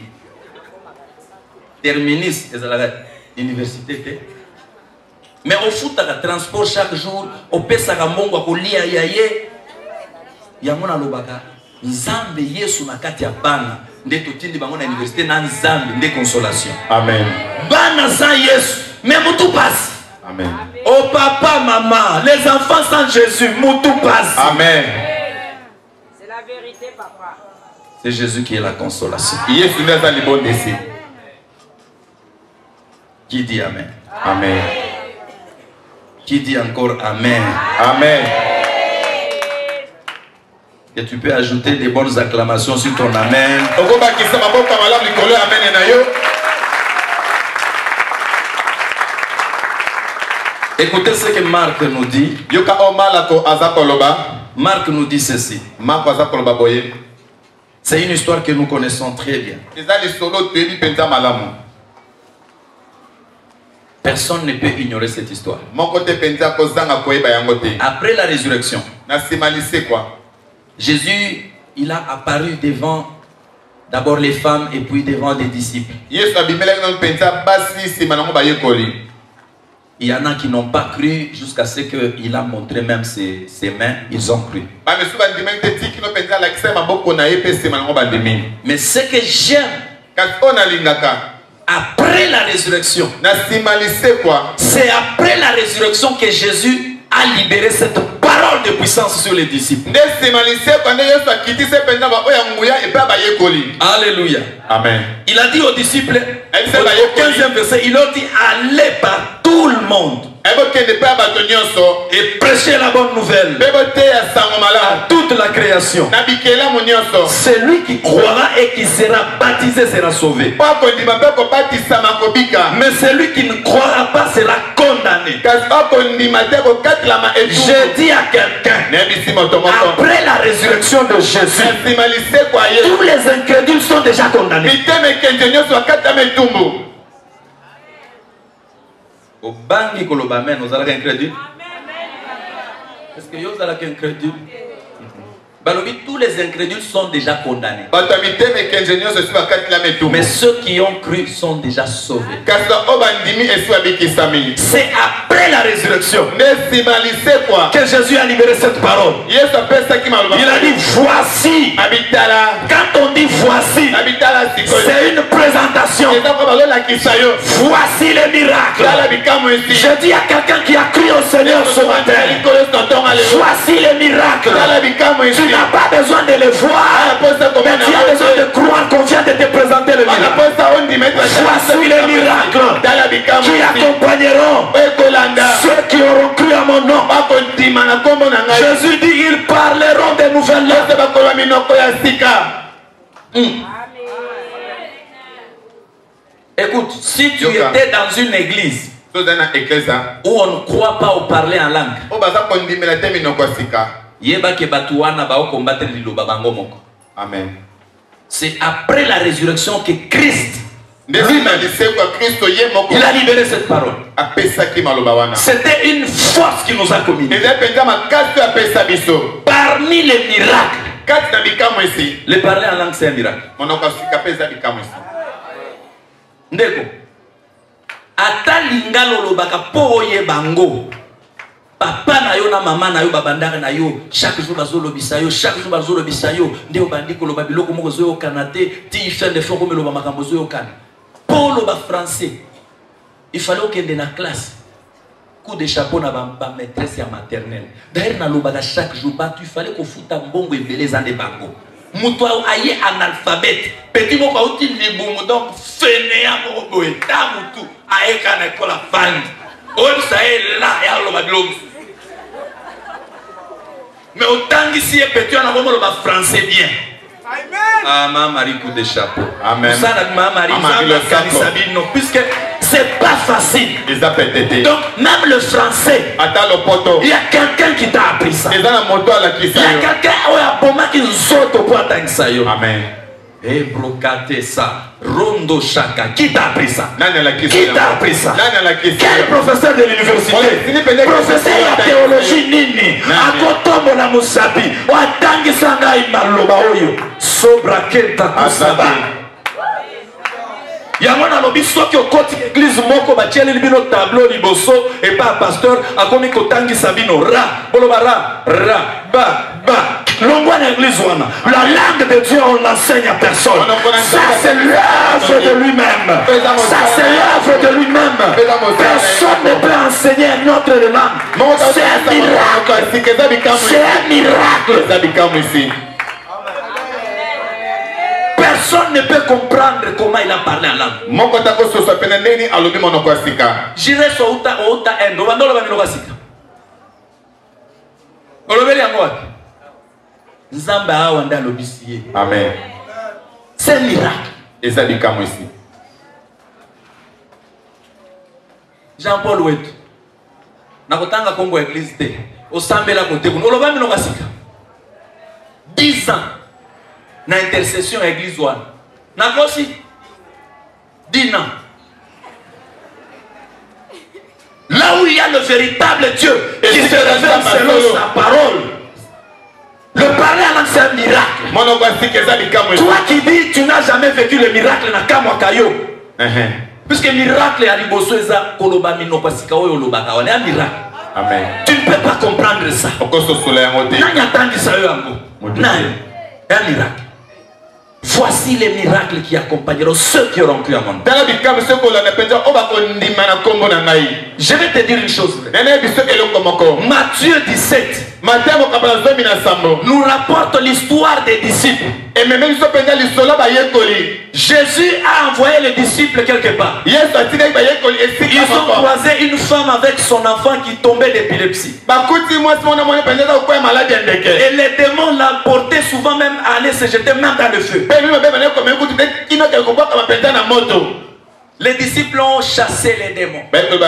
Terminus et université. Mais au foot, tu as transport chaque jour, au pesaka mongo ko lia yaye. Yamona lobaka, nzambe yesu na kati ya bana, nde totindi bango na université na nzambe nde consolation. Amen. Bana sans yesu, mais mutu passe. Amen. Oh papa, maman, les enfants sans Jésus, mutu passe. Amen. C'est la vérité, papa. C'est Jésus qui est la consolation. Yesu n'est pas le bon décès. Qui dit Amen? Amen. Qui dit encore Amen? Amen. Et tu peux ajouter des bonnes acclamations sur ton Amen. Écoutez ce que Marc nous dit. Marc nous dit ceci. C'est une histoire que nous connaissons très bien. Personne ne peut ignorer cette histoire. Après la résurrection, Jésus, il a apparu devant d'abord les femmes et puis devant des disciples. Il y en a qui n'ont pas cru jusqu'à ce qu'il a montré même ses, ses mains, ils ont cru. Mais ce que j'aime, après la résurrection, c'est après la résurrection que Jésus a libéré cette parole de puissance sur les disciples. Alléluia. Amen. Il a dit aux disciples, au quinzième verset, il leur dit allez par tous tout le monde et prêcher la bonne nouvelle à toute la création. Celui qui croira et qui sera baptisé sera sauvé. Mais celui qui ne croira pas sera condamné. Je dis à quelqu'un, après la résurrection de Jésus, tous les incrédules sont déjà condamnés. Au bangi kolobamen, vous allez incrédule. Est-ce que vous allez incrédule? Balobi, tous les incrédules sont déjà condamnés. Mais ceux qui ont cru sont déjà sauvés. C'est après la résurrection que Jésus a libéré cette parole. Il a dit voici. Quand on dit voici, c'est une présentation. Voici les miracles. Je dis à quelqu'un qui a cru au Seigneur ce matin, voici les miracles. Tu n'as pas besoin de les voir, mais tu as besoin de croire qu'on vient de te présenter le miracle. Voici les miracles qui accompagneront ceux qui auront cru à mon nom. Jésus dit ils parleront des nouvelles langues. Mmh. Écoute, si tu étais dans une église où on ne croit pas au parler en langue, Amen. C'est après la résurrection que Christ lui-même, il a libéré cette parole. C'était une force qui nous a communiqué. Parmi les miracles, le parler en langue c'est un miracle. Ndeko ata lingalo lobaka po oye bango papa na yo na mama na yo babandaka na yo chaque jour bazolobisa yo chaque jour bazolobisa yo nde obandi koloba biloko moko zo yo kanate ti fin de fond comme loba makambo zo yo kana po loba français il fallait okende na classe coup de chapeau na ba, ba maîtresse ya maternelle d'ailleurs na loba chaque jour ba tu fallait ko futa mbongo ebele za de bango muto aye analphabète petit moko auti libumu donc fainéant moko boye ta mutu aye kana ko la fand on ça est là ya loba biloko mais autant ici petit on a vraiment le français bien. Ah ma Marie coup de chapeau. Amen. Ça la ma Marie ça non puisque c'est pas facile. Donc même le français, il y a quelqu'un qui t'a appris ça. Il y a quelqu'un qui nous autres pour attendre ça. Amen. Et brocate ça, rondo chaka, qui t'a appris ça? Qui t'a appris ça? Quel professeur de l'université? Professeur de théologie nini? Akotombo na musabi, watangi sanga imaloba oyo, sobra kenta kusaba. Yamona lobi soki okoti église moko batieli bino tableau liboso et pas pasteur akomi kotangi sabino ra boloba ra ra ba ba l'ongwa na église wana la langue de Dieu on l'enseigne à personne. Ça c'est l'œuvre de lui-même. Ça c'est l'œuvre de lui-même. Personne ne peut enseigner une autre langue. C'est un miracle. C'est un miracle. Personne ne peut comprendre comment il a parlé en langue. J'irai sur Outa Outa Endo. Amen. C'est un miracle. Et ça dit comme ici. Jean-Paul Ouet. Nakotanga Congo Église T. Au Sambela Kote. dix ans. Na intercession église one. Na aussi dix ans. Là où il y a le véritable Dieu qui se révèle selon sa parole. Le parler en langue c'est un miracle. Toi qui dis tu n'as jamais vécu le miracle na kamwa kayo. Puisque miracle ya liboso eza koloba mino pasika oyo lobaka wana un miracle. Amen. Tu ne peux pas comprendre ça. Nani atandi sa yo yango. Nani. Un miracle. Voici les miracles qui accompagneront ceux qui auront cru à mon nom. Je vais te dire une chose. Matthieu dix-sept nous rapporte l'histoire des disciples Jésus a envoyé les disciples quelque part. Ils ont croisé une femme avec son enfant qui tombait d'épilepsie. Et les démons l'emportaient souvent même à aller se jeter même dans le feu. Les disciples ont chassé les démons.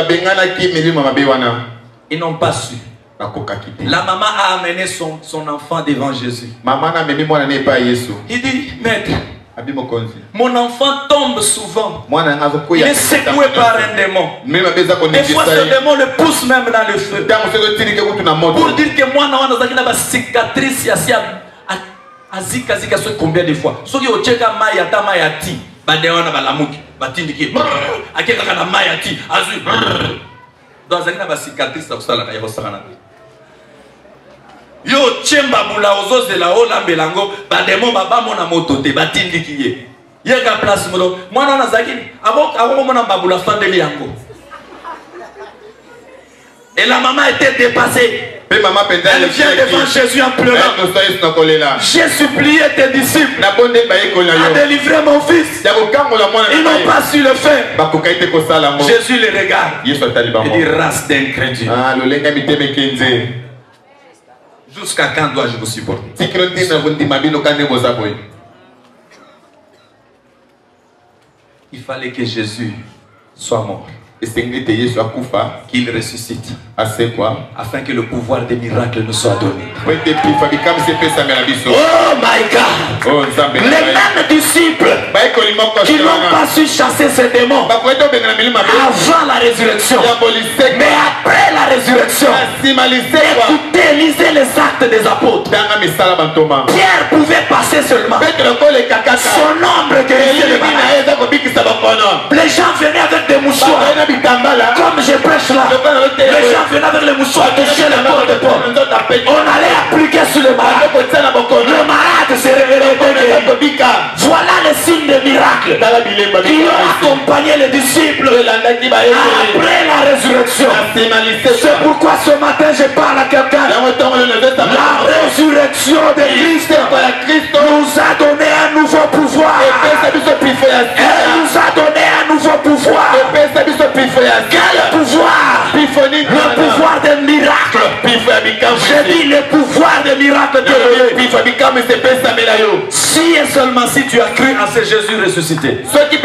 Ils n'ont pas su. La maman a amené son, son enfant devant Jésus. Il dit, maître, mon enfant tombe souvent. Il est secoué par un démon. Des fois, ce démon le pousse même dans le feu. Pour dire que moi, je n'ai pas de cicatrice. Azika zika so combien de fois? So yo cheka maya ta maya ti. Badewana balamuki. Batindiki. Akeka kana maya ti. Azu. Dans un ba cicatrice ça ça la ya osana. Yo chemba bula ozoze la ola belango bademo baba mona moto te batindiki ye. Yega place modo. Mwana na zakini. Abo abo mona babula fandeli yango. Et la maman était dépassée. Elle vient devant Jésus en pleurant. J'ai supplié tes disciples à délivrer mon fils. Ils n'ont pas su le faire. Jésus les regarde. Il dit race d'incrédule. Jusqu'à quand dois-je vous supporter? Il fallait que Jésus soit mort. Qu'il ressuscite. Afin que le pouvoir des miracles nous soit donné. Oh my God. Les mêmes disciples qui n'ont pas su chasser ces démons avant la résurrection. Mais après la résurrection, écoutez, lisez les actes des apôtres. Pierre pouvait passer seulement. Son ombre guérissait le malade. Les gens venaient avec des mouchoirs. Comme je prêche là, les gens venaient avec les mouchoirs toucher les portes de porte. On allait appliquer sur le malade. Le malade se révélait. Voilà les signes de miracles qui ont accompagné les disciples après la résurrection. C'est pourquoi ce matin je parle à quelqu'un. La résurrection de Christ nous a donné un nouveau pouvoir. Elle nous a donné un nouveau pouvoir. Quel pouvoir? Le pouvoir des miracles. Je dis le pouvoir des miracles de Dieu. Si et seulement si tu as cru à ce Jésus ressuscité.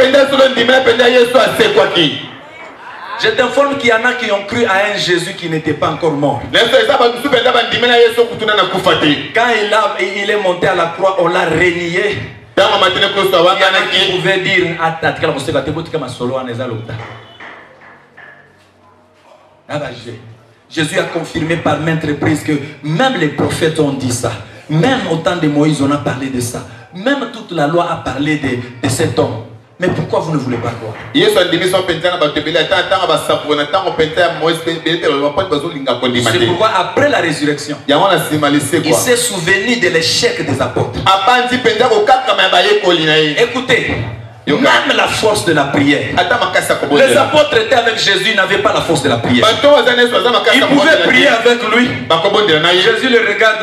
Je t'informe qu'il y en a qui ont cru à un Jésus qui n'était pas encore mort. Quand il, a, il est monté à la croix, on l'a renié. Il y en a qui pouvaient dire Jésus a confirmé par maintes reprises que même les prophètes ont dit ça. Même au temps de Moïse, on a parlé de ça. Même toute la loi a parlé de, de cet homme. Mais pourquoi vous ne voulez pas croire? C'est pourquoi après la résurrection, il s'est souvenu de l'échec des apôtres. Écoutez, même la force de la prière. Les apôtres étaient avec Jésus, ils n'avaient pas la force de la prière. Ils pouvaient prier avec lui. Jésus le regarde,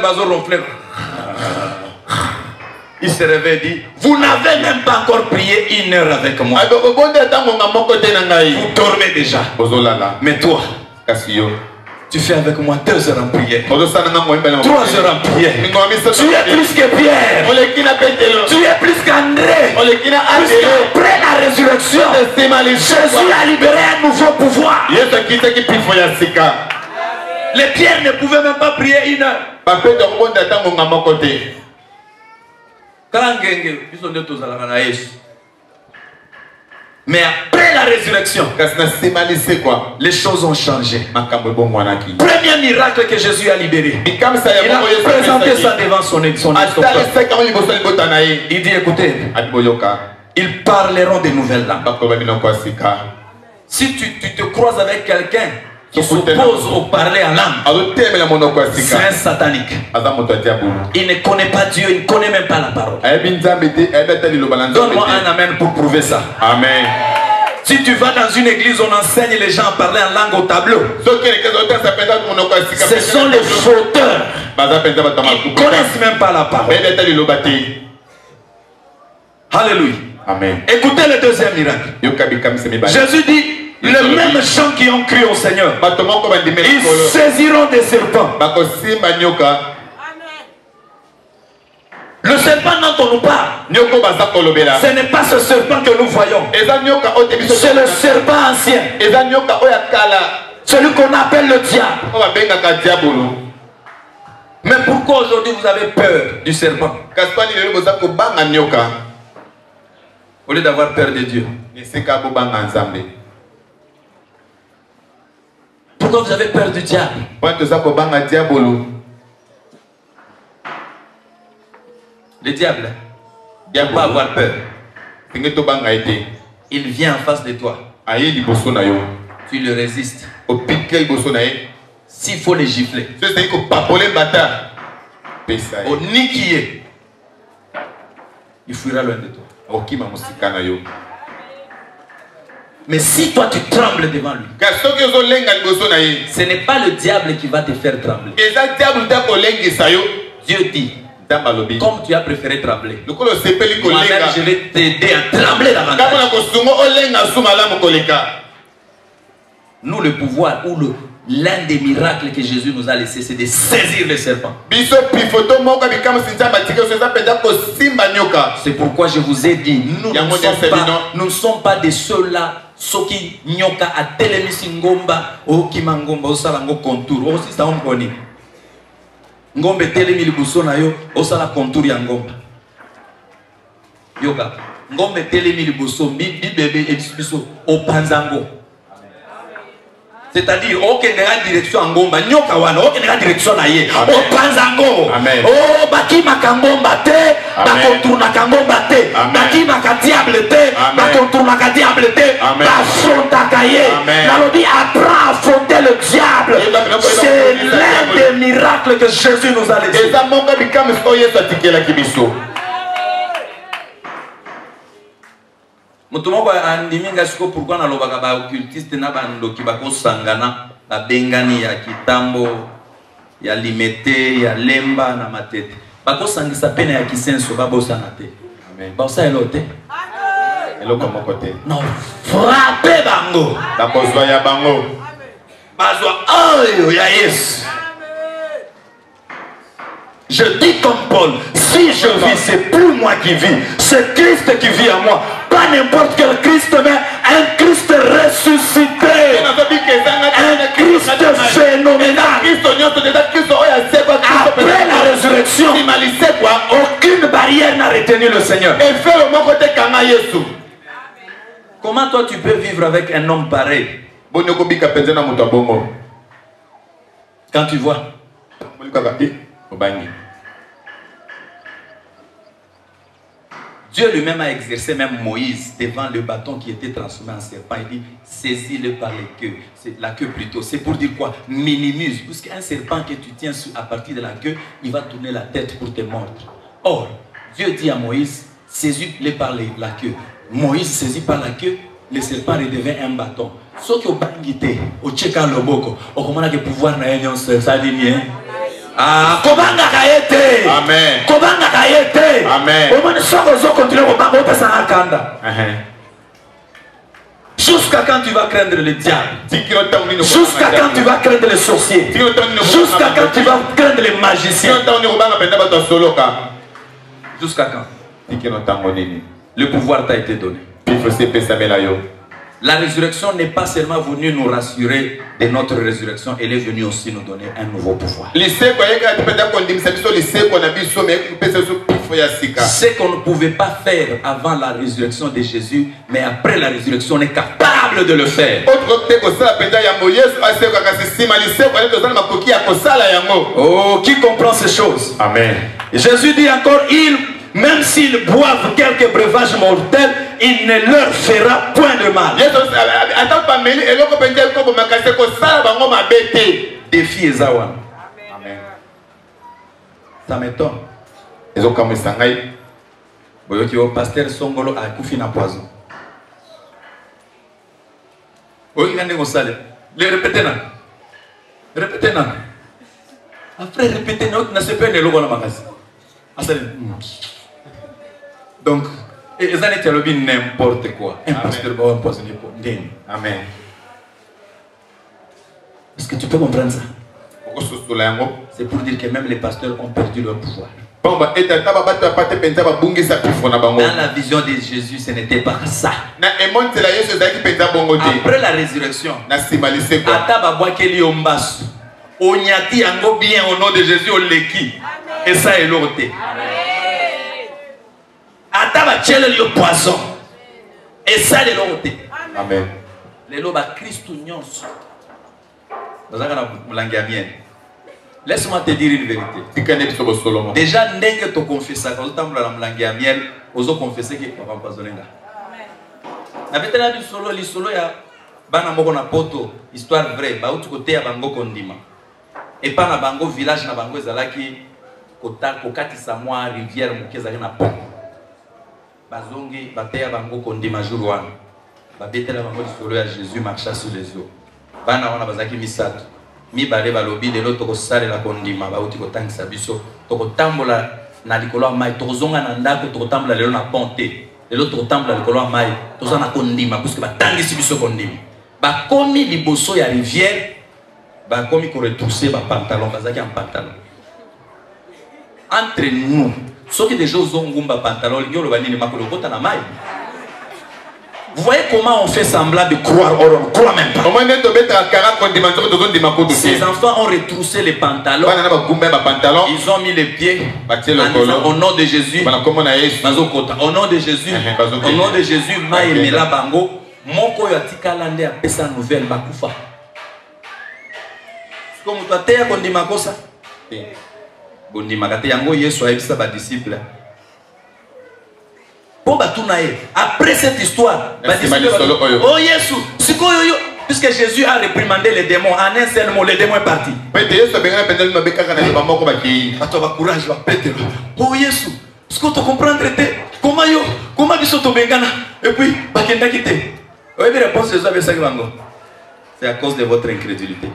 il se réveille et dit, vous n'avez même pas encore prié une heure avec moi. Vous dormez déjà. Mais toi, tu fais avec moi deux heures en prière, trois heures en prière. Tu es plus que Pierre. Tu es plus qu'André. Après la résurrection, Jésus a libéré un nouveau pouvoir. Les pierres ne pouvaient même pas prier une heure. Mais après la résurrection, les choses ont changé. Premier miracle que Jésus a libéré. Il a présenté ça devant son estomac. Il dit, écoutez, ils parleront des nouvelles langues. Si tu, tu te croises avec quelqu'un qui s'oppose au parler en langue, c'est un satanique. Il ne connaît pas Dieu, il ne connaît même pas la parole. Donne-moi un amen pour prouver ça. Amen. Si tu vas dans une église, on enseigne les gens à parler en langue au tableau. Ce sont les fauteurs. Ils ne connaissent même pas la parole. Alléluia. Amen. Écoutez le deuxième miracle. Jésus dit, les mêmes gens qui ont cru au Seigneur, ils saisiront des serpents. Le serpent dont on nous parle, ce n'est pas ce serpent que nous voyons. C'est le serpent ancien. Celui qu'on appelle le diable. Mais pourquoi aujourd'hui vous avez peur du serpent? Au lieu d'avoir peur de Dieu. Pourquoi vous avez peur du diable? Le diable, il ne faut pas avoir peur. Il vient en face de toi. Tu le résistes. S'il faut les gifler. Au niquier. Il fuira loin de toi. Mais si toi tu trembles devant lui, ce n'est pas le diable qui va te faire trembler. Dieu dit, comme tu as préféré trembler, moi-même je vais t'aider à trembler davantage. Nous, le pouvoir ou le l'un des miracles que Jésus nous a laissé, c'est de saisir le serpent. C'est pourquoi je vous ai dit, nous ne sommes pas, nous ne sommes pas de ceux-là, ceux qui nyoka a telemisi ngomba, o kimangomba, o salango contour, o si sa on koni. Ngombe telemi libuso na yo, o sala contour ya ngomba. Yoka, ngombe telemi libuso, bi bébé et biso, o panzango. C'est-à-dire, aucune direction en Gomba, nyoka wana, aucune direction na ye. O panzango. Oh, baki makangomba te, bakontourna kangomba te, baki makadiable te, bakontourna kadiable te, bafronta kaye. Nalobi apprend à affronter le diable. C'est l'un des miracles que Jésus nous a laissé. Mutumoko andiminga siko pourquoi na lobaka ba occultiste na bandoki bako sangana ba bengani ya kitambo ya limete ya lemba na matete bako sangisa pena ya kisenso babosa na te. Amen. Bosa elote. Amen. Eloko moko te. Non, frapper bango. Bakozwa ya bango. Bazwa oyo ya Yesu. Je dis comme Paul, si je vis, c'est plus moi qui vis, c'est Christ qui vit en moi. Pas n'importe quel Christ, mais un Christ ressuscité. Un Christ phénoménal. Après la résurrection, aucune barrière n'a retenu le Seigneur. Comment toi tu peux vivre avec un homme pareil? Quand tu vois Dieu lui-même a exercé même Moïse devant le bâton qui était transformé en serpent. Il dit, saisis-le par les queues. C'est la queue plutôt. C'est pour dire quoi? Minimise. Parce qu'un serpent que tu tiens à partir de la queue, il va tourner la tête pour te mordre. Or, Dieu dit à Moïse, saisis-le par les, la queue. Moïse saisi par la queue, le serpent redevient un bâton. Ce qui est bangité, au tcheka loboko, au comment on a le pouvoir na union ça dit bien. Ah, kobanga kaete. Amen. Kobanga kaete. Amen. Au moins ça va continuer au banga au pesa akanda. Jusqu'à quand tu vas craindre le diable? Jusqu'à quand tu vas craindre les sorciers? Jusqu'à quand tu vas craindre les magiciens? Jusqu'à quand? Le pouvoir t'a été donné. La résurrection n'est pas seulement venue nous rassurer de notre résurrection, elle est venue aussi nous donner un nouveau pouvoir. Ce qu'on ne pouvait pas faire avant la résurrection de Jésus, mais après la résurrection, on est capable de le faire. Oh, qui comprend ces choses? Amen. Jésus dit encore, il même s'ils boivent quelques breuvages mortels, il ne leur fera point de mal. Défi Ezawan. Amen. Ça m'étonne. Le pasteur Songolo a couffé na poison. Le répétez là. Répétez là. Après répétez, on ne sait pas le logo dans le magasin. Donc, Et ils ont dit n'importe quoi. Un pasteur va empoisonner pour Ndeni. Amen. Est-ce que tu peux comprendre ça? C'est pour dire que même les pasteurs ont perdu leur pouvoir. Dans la vision de Jésus, ce n'était pas ça. Après la résurrection, on y a dit bien au nom de Jésus au leki. Et ça est l'autre. Ataba tchele le poison. Et ça est l'autre. Amen. Les lobes à Christ nyons. Laisse-moi te dire une vérité. Déjà, ndenge to confessa quand tu as mlangi ya miel, ozo confesser que papa empoisonné là. Na betela du solo li solo ya bana moko na poto, histoire vraie, ba utu côté ya bango kondima. Et pas na bango village na bango ezalaki kota kokati sa moi rivière mokeza na pont. Bazongi bateya bango kondima jour wana. Ba betela bango du solo ya Jésus marcha sur les eaux. Bana wana bazaki misato. Mi bale balobi de l'autre sale la kondima ba uti kotangisa biso to kotambola na likolo mai to zonga na ndako to kotambola lelo na ponte de l'autre kotambola likolo mai to za na kondima parce que ba tangisi biso kondima ba komi liboso ya rivière ba komi ko retrousser ba pantalon bazaki en pantalon entre nous ceux qui déjà ont ngumba pantalon ngolo banini makolo kota na mai. Vous voyez comment on fait semblant de croire, or on ne croit même pas. Ces enfants ont retroussé les pantalons. Ils ont mis les pieds en disant, au nom de Jésus. Au nom de Jésus. Au nom de Jésus. Maïmela Bango. Moko yatika lande a pesa nouvelle bakufa. Comme toi t'es à Kondima Kosa. Kondima Kate Yango Yesu a ebisa ba disciple. Après cette histoire, oh Jésus, puisque Jésus a réprimandé les démons en un seul mot, les démons est parti. Oh Jésus, est-ce que tu comprends comment yo, comment ils sont bengana et puis bakenda quitté. Oui, la réponse c'est à cause de votre incrédulité.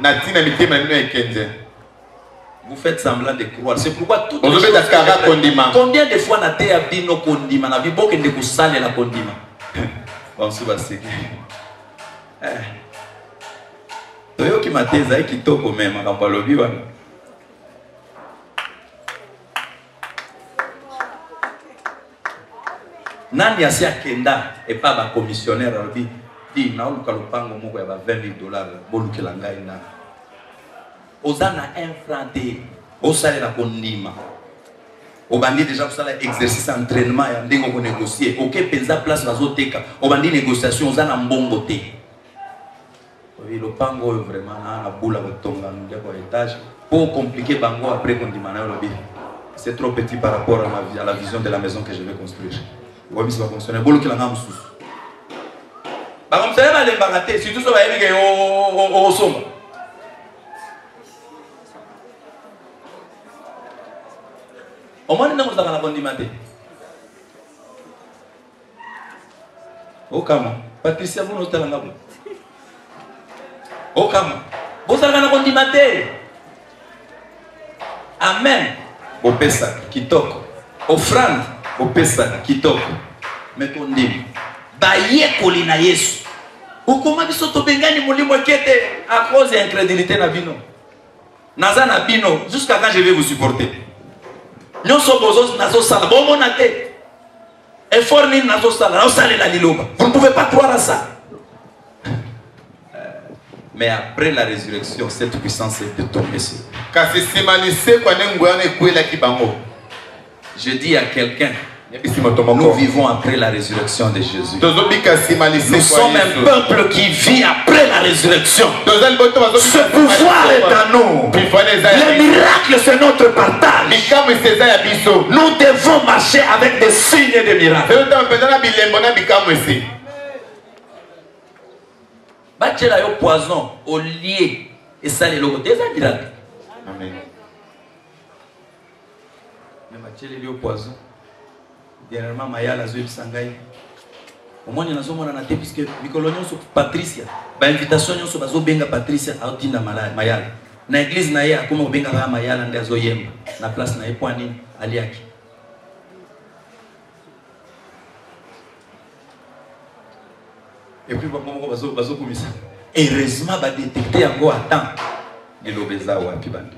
Vous faites semblant de croire. C'est pourquoi tout le monde. Combien de fois na te abino kondima na bibo que de kusale la kondima. Bon si basi. Eh. Toyo ki mateza e kitoko même makambo lobi wana. Nani asi akenda et pas ba commissionnaire lobi di na oluka lopango moko ya ba vingt mille dollars bolukela ngai na. Osana infranté, osale la kondima. Obandi déjà pour ça exercice entraînement et ndingo ko négocier. OK penza place bazoteka. Obandi négociation osana mbongote. Oui le pango vraiment na na boula botonga ndeko étage pour compliquer bango après kondima na lobi. C'est trop petit par rapport à ma vie, à la vision de la maison que je vais construire. Oui, ça va fonctionner. Bolo kila ngam sous. Ba comme ça va les bagater, surtout ça va éviger au au sombre. Au moins, nous avons la condimate. Au Kama, Patricia, vous n'avez pas la Au Kama, vous avez la condimate. Amen. Au Pessa, Kitoko. Offrande, au Pessa, Kitoko. Mais qu'on dit, Baye Kolina Yesu. Ou comment ils sont au Bengani, Moulimo Kete, à cause de l'incrédulité na bino. Nazana bino, jusqu'à quand je vais vous supporter. Nous sommes aux nazo sala, bon mon athée. Effort ni nazo sala, nazo sala la liloba. Vous ne pouvez pas croire à ça. Mais après la résurrection, cette puissance est tombée sur eux. Je dis à quelqu'un, nous vivons après la résurrection de Jésus. Nous sommes un peuple qui vit après la résurrection. Ce pouvoir est à nous. Les miracles, c'est notre partage. Nous devons marcher avec des signes et des miracles. Bachela yo poison au lié et ça les logos des miracles. Amen. Mais bachela yo poison. Dernièrement Mayala zo bisangai. Au moins nous sommes na té puisque mikolonyo so Patricia. Ba invitation nyo so bazo benga Patricia autina Mayala. Na église na ye akoma benga ba Mayala ndia zo yemba. Na place na ye poani aliaki. Et puis bango bazo bazo komisa. Heureusement ba détecter yango à temps. Lilobeza wapi bando.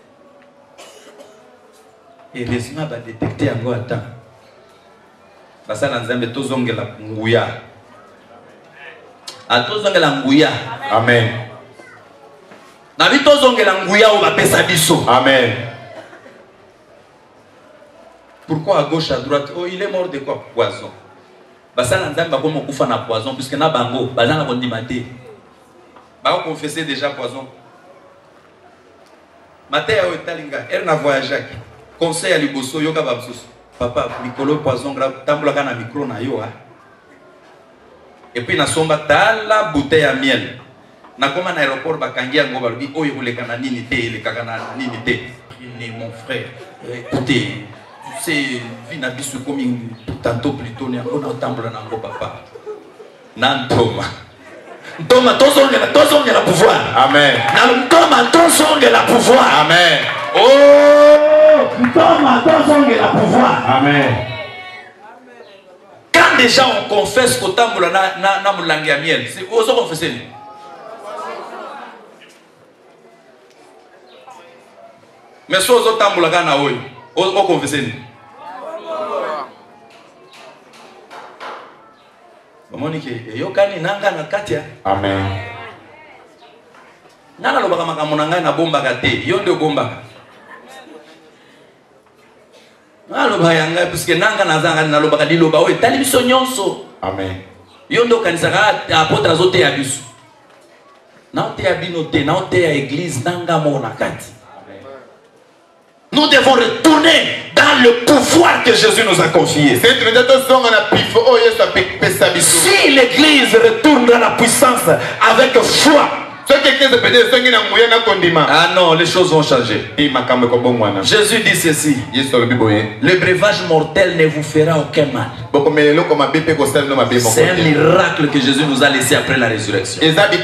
Heureusement ba détecter yango à temps. Basala nzambe tozongela nguya. A tozongela nguya. Amen. Na bi tozongela nguya o ba pesa biso. Amen. Pourquoi à gauche à droite? Oh, il est mort de quoi? Poison. Basala nzambe ba komo kufa na poison puisque na bango bazana kondimate. Ba confesser déjà poison. Matin au talinga, elle n'a voyagé. Conseil à liboso yoka babsus. Papa, mikolo poison grave, tambola kana micro na yo ha. Et puis na somba tala bouteille à miel. Na koma na aéroport bakangia ngo balobi oyo koleka na nini te, le kaka na nini te. Né mon frère, écoutez, tu sais, vina bisu komi tantôt plutôt ni on tambola na ngo papa. Nantoma. Ntoma tozongela tozongela pouvoir. Amen. Na ntoma tozongela pouvoir. Amen. Oh, ntoma tozongela pouvoir. Amen. Quand déjà on confesse qu'au tambola na na na mulangi ya miel, c'est oso confesser. Mais so oso tambola kana oyo, o confesser. Mamonike yokani nanga na katia. Amen. Nana lobaka makambo na ngai na bomba ka te, yo nde bomba. Na lobaka yanga puisque nanga na zanga na lobaka liloba oyo tali biso nyonso. Amen. Yo ndo kanisa ka apôtre azote ya biso. Na te ya bino te, na te ya église nanga mo na kati. Nous devons retourner dans le pouvoir que Jésus nous a confié. Si l'église retourne dans la puissance avec foi, ah non, les choses vont changer. Jésus dit ceci: le breuvage mortel ne vous fera aucun mal. C'est un miracle que Jésus nous a laissé après la résurrection.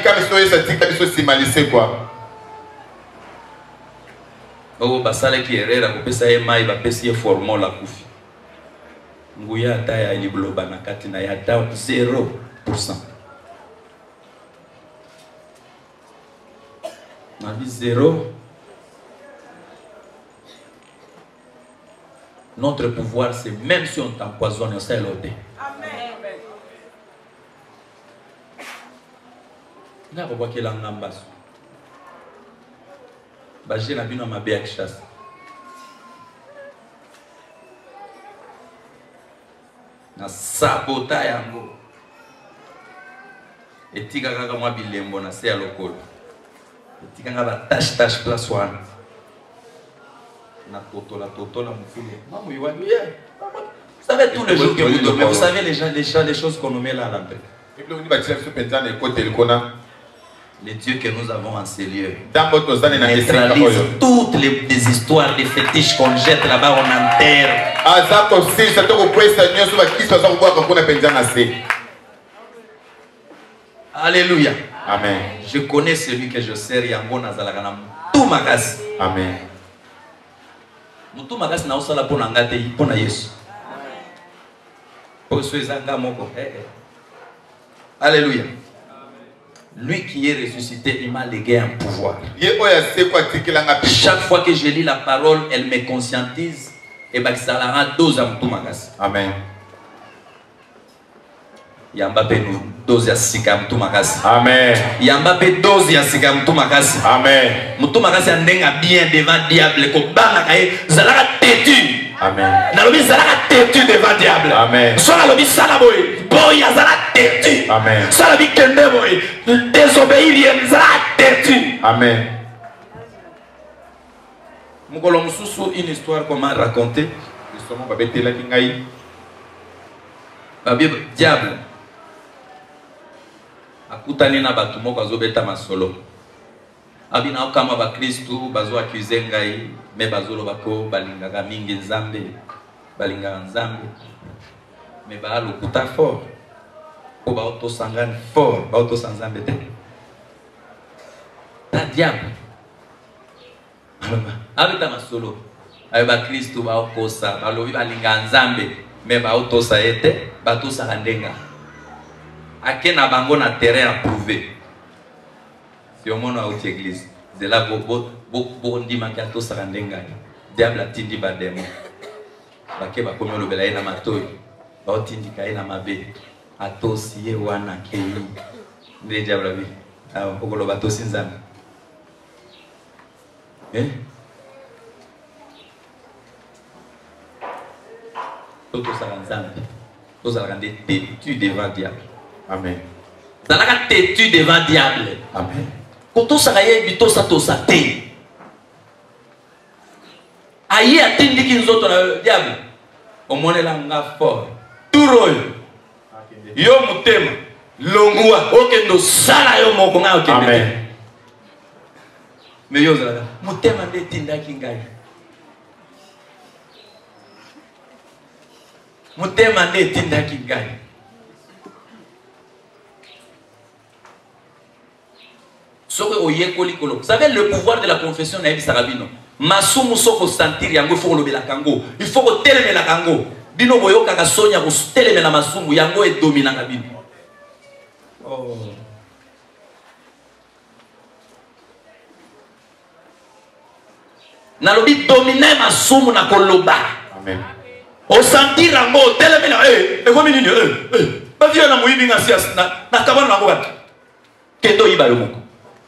Oh, basala ki erera kopesa ye mai bapesi ye formula kufi. Nguya ata ya libloba na kati na ya ta zéro pour cent. Na vie zéro. Notre pouvoir, c'est même si on t'empoisonne, on sait l'ôter. Amen. Na ko bakela ngambaso. Baje na bino mabe ya kishasa. Na sabota yango. Etika kaka mwa bilembo na se ya lokolo. Etika nga ba tache tache place wana. Na totola totola mufule. Mamu yiwani ye. Vous savez tous les jours que vous dormez, vous savez les gens, les, gens, les choses qu'on nous met là à l'entrée. Les dieux que nous avons en ces lieux neutralisent toutes les, les histoires, les fétiches qu'on jette là-bas, on enterre. Alléluia. Amen. Je connais celui que je sers, Yango Nazalakana. Tout magas. Amen. Tout magas na osala pona ngate pona Yesu. Pour ceux zanga moko. Alléluia. Lui qui est ressuscité, il m'a légué un pouvoir. Chaque fois que je lis la parole, elle me conscientise et bakisalara dose à tout magas. Amen. Yamba pe nous dose ya sika mtu makasi. Amen. Yamba pe dose ya sika mtu makasi. Amen. Mtu makasi andenga bien devant diable ko banga kaye zalaka têtu. Amen. Na lobi zalaka têtu devant diable. Amen. So na lobi sala boy, boy zalaka têtu. Amen. So na lobi kende boy, désobéir yem zalaka têtu. Amen. Mukolo mususu une histoire qu'on m'a raconté. Justement babete la kingai. Babie diable. Akutani na batu moko azobeta masolo. Abina kama ba Kristu bazo accuse ngai me bazolo bako balingaka mingi nzambe balingaka nzambe me ba lokuta fort ko ba auto sangane fort ba auto sanzambe te ta diable abita masolo ay ba Kristu ba okosa balobi balingaka nzambe me ba auto sa ete ba to sa ndenga ake na bango na terrain approuvé. Si au moins à l'église, de là bo bo bo ndima ki ato sarandenga. Diable atindi ba démon. Ba ke ba komi lobela na matoyi. Ba otindi ka na mabe. Ato siye wana ke yi. Ndi diable bi. Ah okolo ba to sinzana. Eh? Tout ça ensemble. Tout ça rendre têtu devant diable. Amen. Ça n'a qu'à têtu devant diable. Amen. Quand tout ça y est, tout ça tout ça té. Aïe attendi qui nous autres le diable. Au moins là on a fort. Tout royo. Yo mutema. Longua. Ok no sala yo moko nga ok. Amen. Mais yo zala. Mutema de tinda kingai. Mutema de tinda kingai. Vous savez le pouvoir de la confession na Sarabino. Masumu soko sentir yango faut le la kango. Il faut que teleme la kango. Bino boyo kaka sonya ko teleme na masumu yango e domina na bino. Oh. Na lobi dominer masumu na koloba. Amen. O sentir yango teleme na eh e komi nini eh eh. Ba via na muibi nga sias na na kabana na ngobata. Kendo iba yo moko.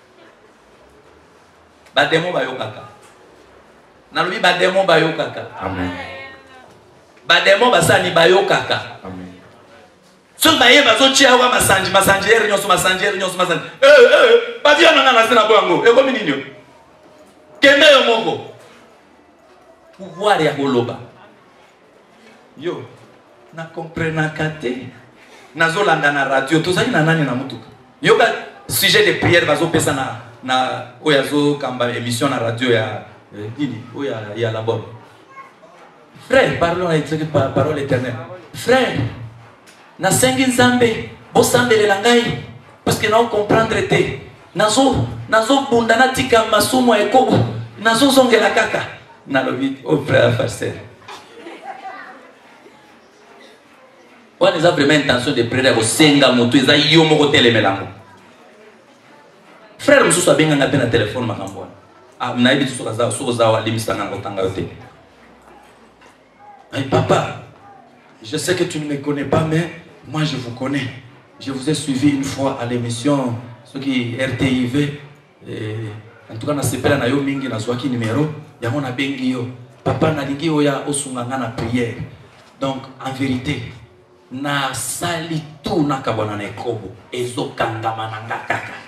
Bademo bayo kaka. Nalubi bademo bayo kaka. Amen. Bademo basani bayo kaka. Amen. So baye bazo chia wa masanji masanji eri nyoso masanji eri nyoso masanji. Eh eh ba via na na sina bongo. E komi ninyo. Kende yo moko. Pouvoir ya koloba. Yo na comprena kate. Nazolanda na radio to zali na nani na mutuka. Yo ba sujet de prière bazo pesa na na oyazo kamba émission na radio ya nini oya ya la bonne. Frère, parlons avec la parole éternelle. Frère, na sengi nzambe bosambele la ngai parce que na comprendre te. Nazo nazo bunda na tika masumo ekobo. Nazo zongela kaka. Na lobi au frère pasteur. On a vraiment intention de prier au senga mutu eza yo moko telemelango. Frère, je suis bien en appel à téléphone. Ah, je suis bien en appel à papa, je sais que tu ne me connais pas, mais moi je vous connais. Je vous ai suivi une fois à l'émission, ce qui R T I V. En tout cas, je sais na yo mingi na swaki numéro. Ya on a bengi yo. Papa na lingi oya osunganga na prière. Donc, en vérité, na sali tout na kabana na ekobo. Ezo kangama na ngakaka.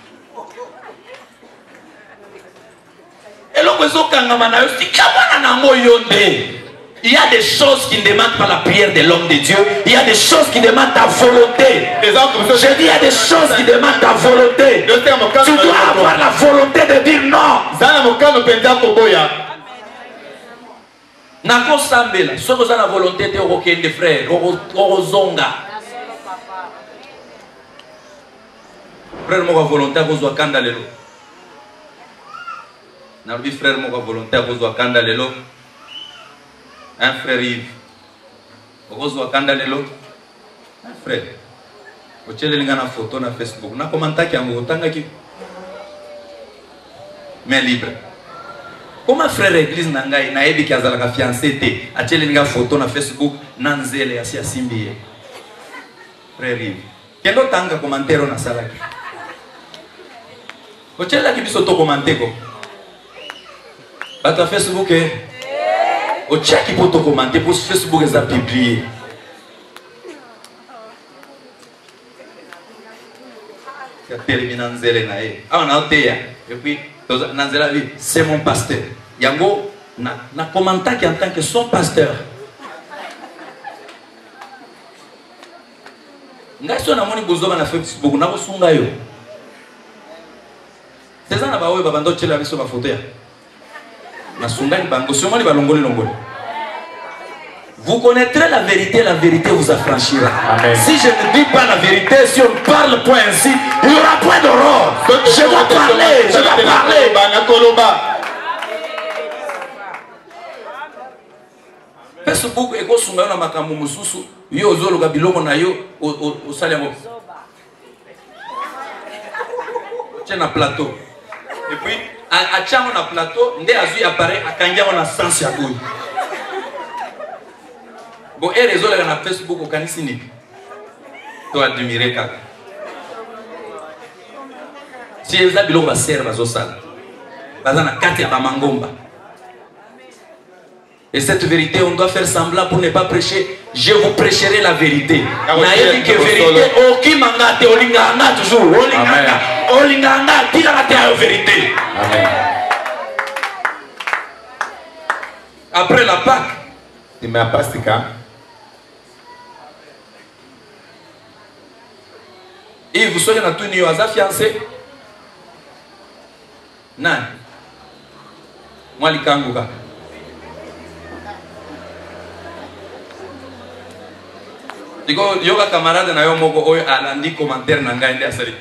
Il y a des choses qui ne demandent pas la prière de l'homme de Dieu. Il y a des choses qui demandent ta volonté. Je dis il y a des choses qui demandent ta volonté. Tu dois avoir la volonté de dire non. Nako sambela, ce que la volonté de aucun des frères, orozonga. Frère, mon volonté vous doit candaler. Nabi frère mon volontaire vous doit candaler un frère Yves vous doit candaler un frère vous avez une photo na Facebook na commentaire qui en tanga qui mais libre comment frère église nangai na ebi kazala ka fiancé te ateli une photo na Facebook nanzele asi asimbi frère Yves kendo tanga commentaire na salaki vous avez qui biso to commenter ko Bata Facebook est au check pour te commenter pour Facebook est à publier. C'est terminé Nanzele nae. Ah on a été et puis Nanzela dit c'est mon pasteur. Yango na na commentaire qui en tant que son pasteur. Ngaso na moni bozo na Facebook na bosunga yo. C'est ça na ba we babando chela biso ba photo ya. Vous connaîtrez la vérité, la vérité vous affranchira. Amen. Si je ne dis pas la vérité, si on ne parle point ainsi, il n'y aura point d'aurore. Je dois parler, je dois parler. Facebook eko sunga na makambo mususu yo ozologa bilongo na yo o salengo tiens un plateau. Et puis, à tiens on a plateau, ndé azu apparaît à kangia on a sens ya boy. Bon, et les autres on a Facebook au kanisini. Toi admirer kaka. Si les habilo va servir bazo sala. Bazana kati ya bamangomba. Et cette vérité, on doit faire semblant pour ne pas prêcher. Je vous prêcherai la vérité. Naïe que vérité, aucun mangate, olinganga toujours, olinganga, olinganga, tira la terre vérité. Amen. Après la Pâque, Il m'a pas stické. et vous soyez dans tout niveau, à fiancé. Non. Moi, les kangoura. Digo, yoga camarade na yo moko oyo alandi commentaire na ngai nde asali.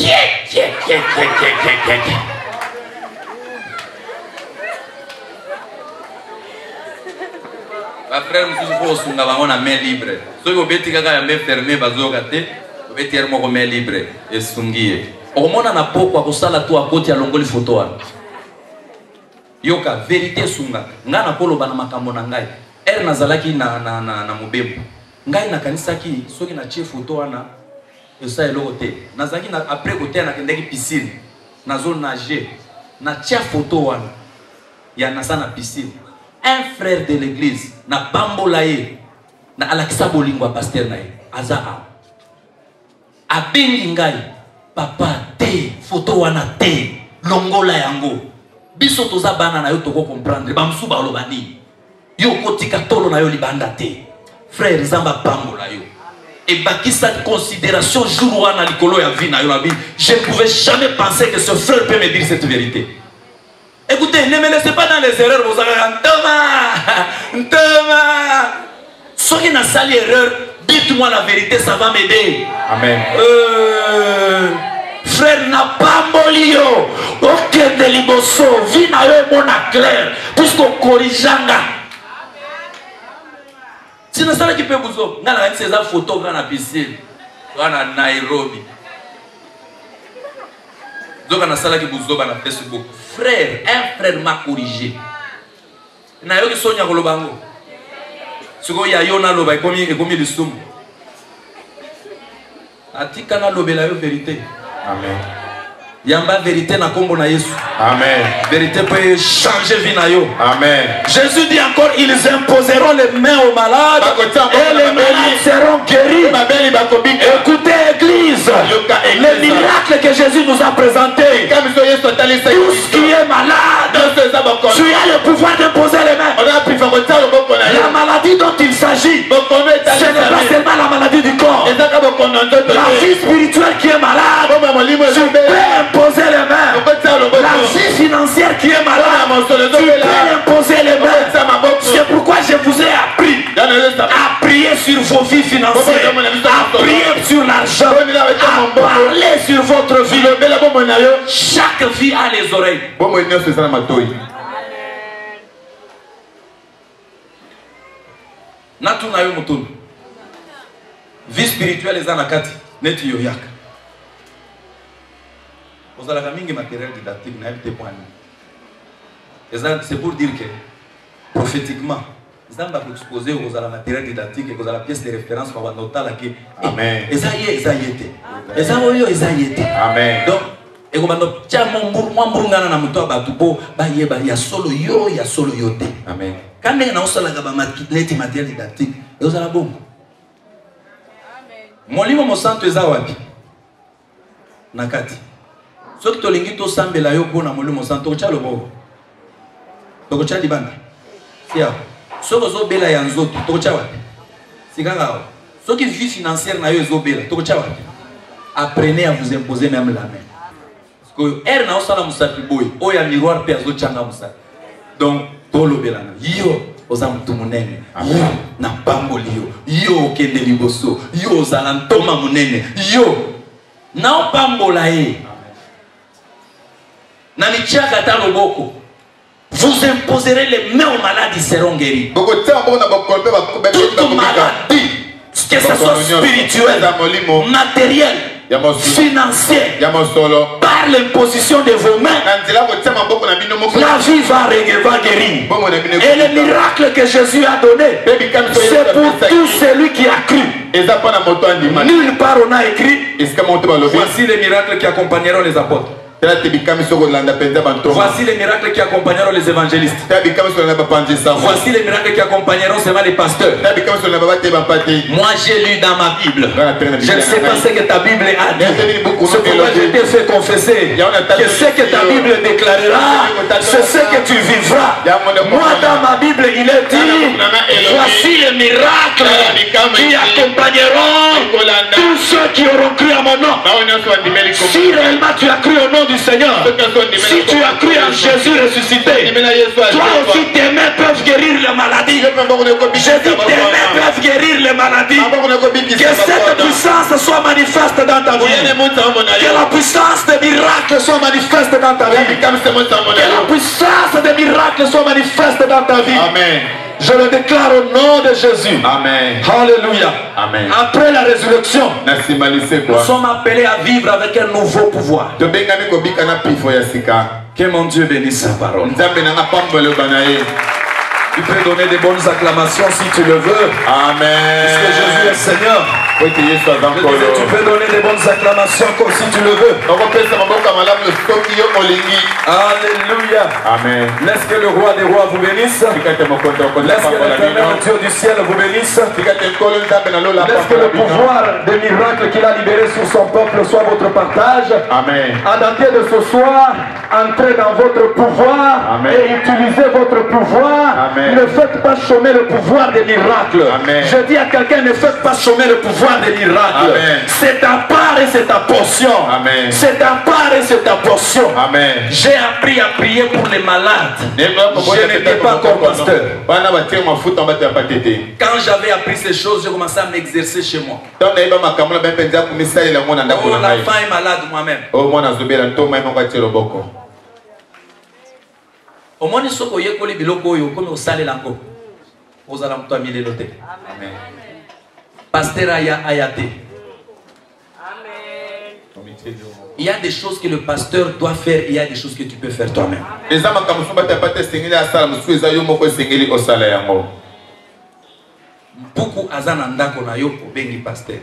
Ba frère mususu fo sunga bango na main libre. Soki obeti kaka ya main fermée bazoka te, obeti yer moko main libre esungie. Omona na poko akosala tu akoti ya longoli photo wana. Yoka vérité sunga. Nga na koloba na makambo na ngai. Er nazalaki na na na, na mobembo. Ngai na kanisa ki soki na tie photo wana esa eloko te nazaki na après côté na kendeki piscine nazo nager na tia photo wana ya nasa na piscine un frère de l'église na bambola ye na alakisa bolingo pasteur na ye aza a abengi ngai papa te photo wana te longola yango biso toza bana na yo toko comprendre bamsu ba loba nini yo kotika tolo na yo libanda te. Frère Zamba Pambola yo. Et baki cette considération jour où on a l'icolo ya vie na yo la vie. Je ne pouvais jamais penser que ce frère peut me dire cette vérité. Écoutez, ne me laissez pas dans les erreurs. Vous avez un Thomas, Thomas. Soyez dans sale erreur. Dites-moi la vérité, ça va m'aider. Amen. Euh, frère n'a pas molio. Aucun de l'iboso. Vie na yo mon clair. Puisqu'on corrige. Si nous savons qui peut vous dire, nous avons ces photos dans la piscine, dans Nairobi. Nous avons ces photos dans Facebook. Frère, un frère m'a corrigé. Nous avons des soins à Kolobango. Si vous avez un loba, il y a combien de sommes? Atika na lobe la vérité. Amen. Yamba vérité na kombo na Yesu. Amen. Vérité peut changer vie na yo. Amen. Jésus dit encore, ils imposeront les mains aux malades et les malades seront guéris. Écoutez église, le miracle que Jésus nous a présenté, tout ce qui est malade, tu as le pouvoir d'imposer les mains. La maladie dont il s'agit, ce n'est pas seulement la maladie du corps. La vie spirituelle qui est malade, tu peux imposer les mains. La vie financière qui est malade, tu peux imposer les mains. C'est pourquoi je vous ai appris à prier sur vos vies financières, à prier sur l'argent, à parler sur votre vie. Chaque vie a les oreilles. Natuna yo mutunu. Vie spirituelle est en akati. Neti yo yaka. Vous avez mis matériel didactique, c'est pour dire que prophétiquement, vous avez exposé aux matériel didactique et aux la pièce de référence pour avoir noté qui. Amen. Et ça y est, ça y était. Et ça y est, ça y était. Amen. Donc, et comme on tient mon bourg, mon na na muto batubo, ba ye ba ya solo yo, ya solo yote. Amen. Quand on a aussi la matériel didactique, vous avez bon. Mon livre mon centre est à wapi. Nakati. Ce que tu as dit, tu as dit, tu as dit, tu as dit, tu as dit, tu as dit, ce que tu as dit, tu as ce qui vit financière, apprenez à vous imposer même la main. Parce que er na osala musapi boy, oya miroir pe azo changa musapi. Donc tolo belana. Yo ozam tumunene. Yo na bamboli yo. Yo kende liboso. Yo zalantoma munene. Yo na bambola e. Vous imposerez les mains aux malades, ils seront guéris. Toute maladie, que ce soit spirituel, matériel, financier, par par l'imposition de vos mains, la vie va, va guérir. Et le miracle que Jésus a donné, c'est pour tout celui qui a cru. Nulle part on a écrit. Voici les miracles qui accompagneront les apôtres. Voici les miracles qui accompagneront les évangélistes. Voici les miracles qui accompagneront seulement les pasteurs. Moi j'ai lu dans ma Bible. Je ne sais pas ce que ta Bible a dit. C'est pourquoi je t'ai fait confesser que ce que ta Bible déclarera, c'est ce que tu vivras. Moi dans ma Bible il est dit, voici les miracles qui accompagneront tous ceux qui auront cru à mon nom. Si réellement tu as cru au nom du Seigneur, si tu as cru en Jésus ressuscité, toi aussi tes mains peuvent guérir les maladies. Je dis tes mains peuvent guérir les maladies. Que cette puissance soit manifeste dans ta vie. Que la puissance des miracles soit manifeste dans ta vie. Que la puissance des miracles soit manifeste dans ta vie. Amen. Je le déclare au nom de Jésus. Amen. Alléluia. Amen. Après la résurrection, nous sommes appelés à vivre avec un nouveau pouvoir. Que mon Dieu bénisse sa parole. Tu peux donner des bonnes acclamations si tu le veux. Amen. Puisque Jésus est Seigneur. Je disais, tu peux donner des bonnes acclamations comme si tu le veux. Alléluia. Amen. Laisse que le roi des rois vous bénisse. Laisse que l'éternel Dieu du ciel vous bénisse. Laisse que le pouvoir des miracles qu'il a libérés sur son peuple soit votre partage. Amen. À dater de ce soir, entrez dans votre pouvoir. Amen. Et utilisez votre pouvoir. Amen. Ne faites pas chômer le pouvoir des miracles. Amen. Je dis à quelqu'un, ne faites pas chômer le pouvoir des miracles. C'est ta part et c'est ta portion. C'est ta part et c'est ta portion. Amen. J'ai appris à prier pour les malades. Je n'étais pas encore pasteur. Quand j'avais appris ces choses, j'ai commencé à m'exercer chez moi. Oh, l'enfant est malade moi-même. Au moins, ce que vous avez biloko yo comme au salé lango. Vous allez me tourner le thé. Amen. Pasteur Aya Ayate. Amen. Il y a des choses que le pasteur doit faire, il y a des choses que tu peux faire toi-même. Beaucoup azana ndako na yo obengi pasteur.